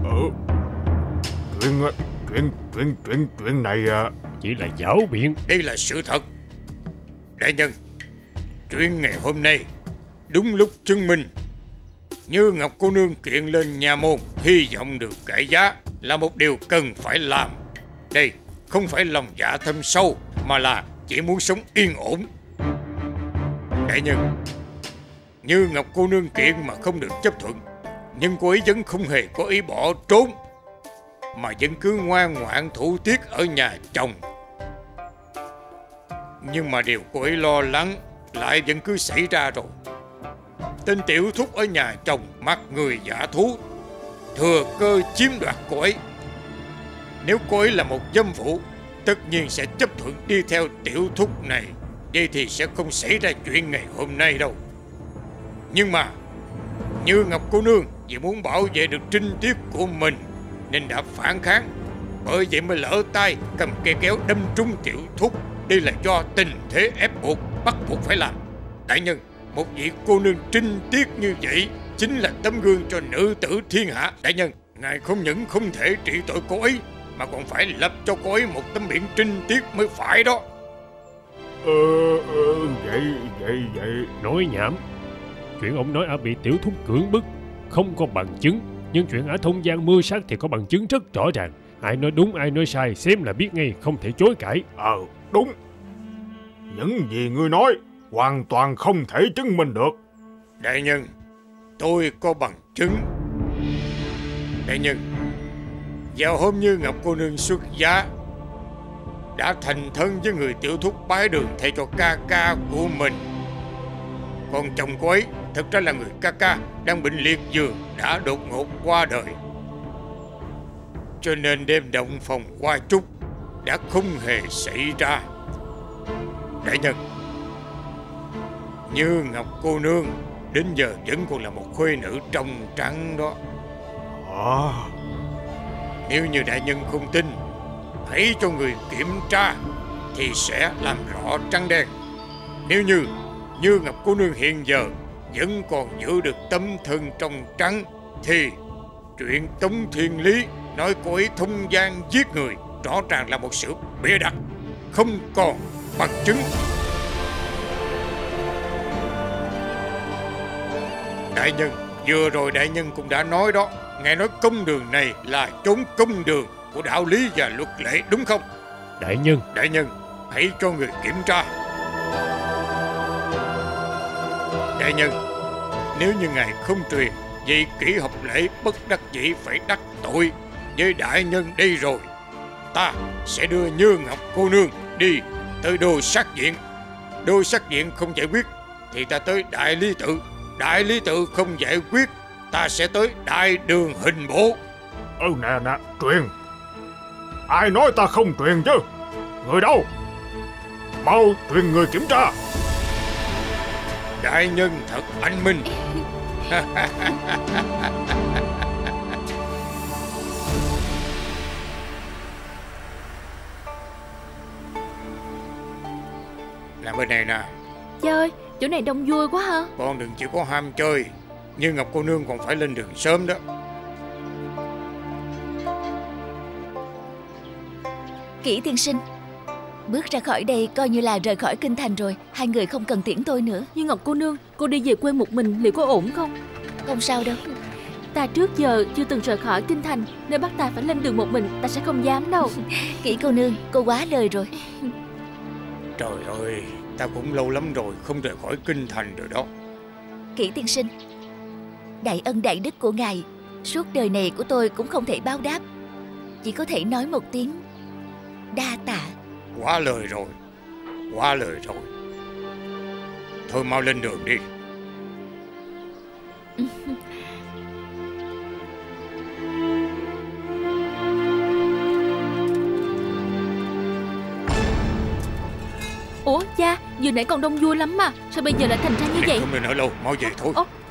Chuyện này chỉ là giảo biện. Đây là sự thật. Đại nhân, chuyện ngày hôm nay đúng lúc chứng minh Như Ngọc cô nương kiện lên nha môn, hy vọng được cải giá là một điều cần phải làm. Đây không phải lòng dạ thâm sâu, mà là chỉ muốn sống yên ổn. Đại nhân, Như Ngọc cô nương kiện mà không được chấp thuận, nhưng cô ấy vẫn không hề có ý bỏ trốn, mà vẫn cứ ngoan ngoãn thủ tiết ở nhà chồng. Nhưng mà điều cô ấy lo lắng lại vẫn cứ xảy ra rồi. Tên tiểu thúc ở nhà chồng mặt người giả thú, thừa cơ chiếm đoạt cô ấy. Nếu cô ấy là một dâm phụ, tất nhiên sẽ chấp thuận đi theo tiểu thúc này. Vậy thì sẽ không xảy ra chuyện ngày hôm nay đâu. Nhưng mà Như Ngọc cô nương vì muốn bảo vệ được trinh tiết của mình nên đã phản kháng. Bởi vậy mới lỡ tay cầm cây kéo đâm trúng tiểu thúc. Đây là do tình thế ép buộc, bắt buộc phải làm. Đại nhân, một vị cô nương trinh tiết như vậy chính là tấm gương cho nữ tử thiên hạ. Đại nhân, ngài không những không thể trị tội cô ấy, mà còn phải lập cho cô ấy một tấm biển trinh tiết mới phải đó. Vậy Nói nhảm. Chuyện ông nói ả bị tiểu thúc cưỡng bức không có bằng chứng, nhưng chuyện ả thông gian mưu sát thì có bằng chứng rất rõ ràng. Ai nói đúng ai nói sai xem là biết ngay, không thể chối cãi. Đúng. Những gì ngươi nói hoàn toàn không thể chứng minh được. Đại nhân, tôi có bằng chứng. Đại nhân, vào hôm Như Ngọc cô nương xuất giá, đã thành thân với người tiểu thúc bái đường thay cho ca ca của mình. Còn chồng cô ấy thực ra là người ca ca đang bệnh liệt giường, đã đột ngột qua đời. Cho nên đêm động phòng hoa chúc đã không hề xảy ra. Đại nhân, Như Ngọc cô nương đến giờ vẫn còn là một khuê nữ trong trắng đó. Nếu như đại nhân không tin, hãy cho người kiểm tra thì sẽ làm rõ trắng đen. Nếu như Như Ngọc cô nương hiện giờ vẫn còn giữ được tấm thân trong trắng, thì chuyện Tống Thiên Lý nói cô ấy thông gian giết người rõ ràng là một sự bịa đặt, không còn bằng chứng. Đại nhân, vừa rồi đại nhân cũng đã nói đó, ngài nói công đường này là chốn công đường của đạo lý và luật lệ, đúng không? Đại nhân, hãy cho người kiểm tra. Đại nhân, nếu như ngài không truyền, vậy kỹ học lễ bất đắc dĩ phải đắc tội với đại nhân đây rồi. Ta sẽ đưa Như Ngọc cô nương đi tới đô sát viện. Đô sát viện không giải quyết thì ta tới đại lý tự. Đại lý tự không giải quyết, ta sẽ tới đại đường hình bộ. Nè, truyền. Ai nói ta không truyền chứ? Người đâu? Mau truyền người kiểm tra. Đại nhân thật anh minh. Là bên này nè. Chơi, chỗ này đông vui quá hả? Con đừng chỉ có ham chơi, Như Ngọc cô nương còn phải lên đường sớm đó. Kỷ tiên sinh, bước ra khỏi đây coi như là rời khỏi kinh thành rồi. Hai người không cần tiễn tôi nữa. Nhưng Ngọc cô nương, cô đi về quê một mình liệu có ổn không? Không sao đâu. Ta trước giờ chưa từng rời khỏi kinh thành, nếu bắt ta phải lên đường một mình, ta sẽ không dám đâu. Kỷ cô nương, cô quá lời rồi. Trời ơi, ta cũng lâu lắm rồi không rời khỏi kinh thành rồi đó. Kỷ tiên sinh, đại ân đại đức của ngài suốt đời này của tôi cũng không thể báo đáp. Chỉ có thể nói một tiếng đa tạ. Quá lời rồi. Thôi mau lên đường đi. Ủa cha, vừa nãy còn đông vui lắm mà, sao bây giờ lại thành ra như vậy? Không nên ở lâu, mau về thôi.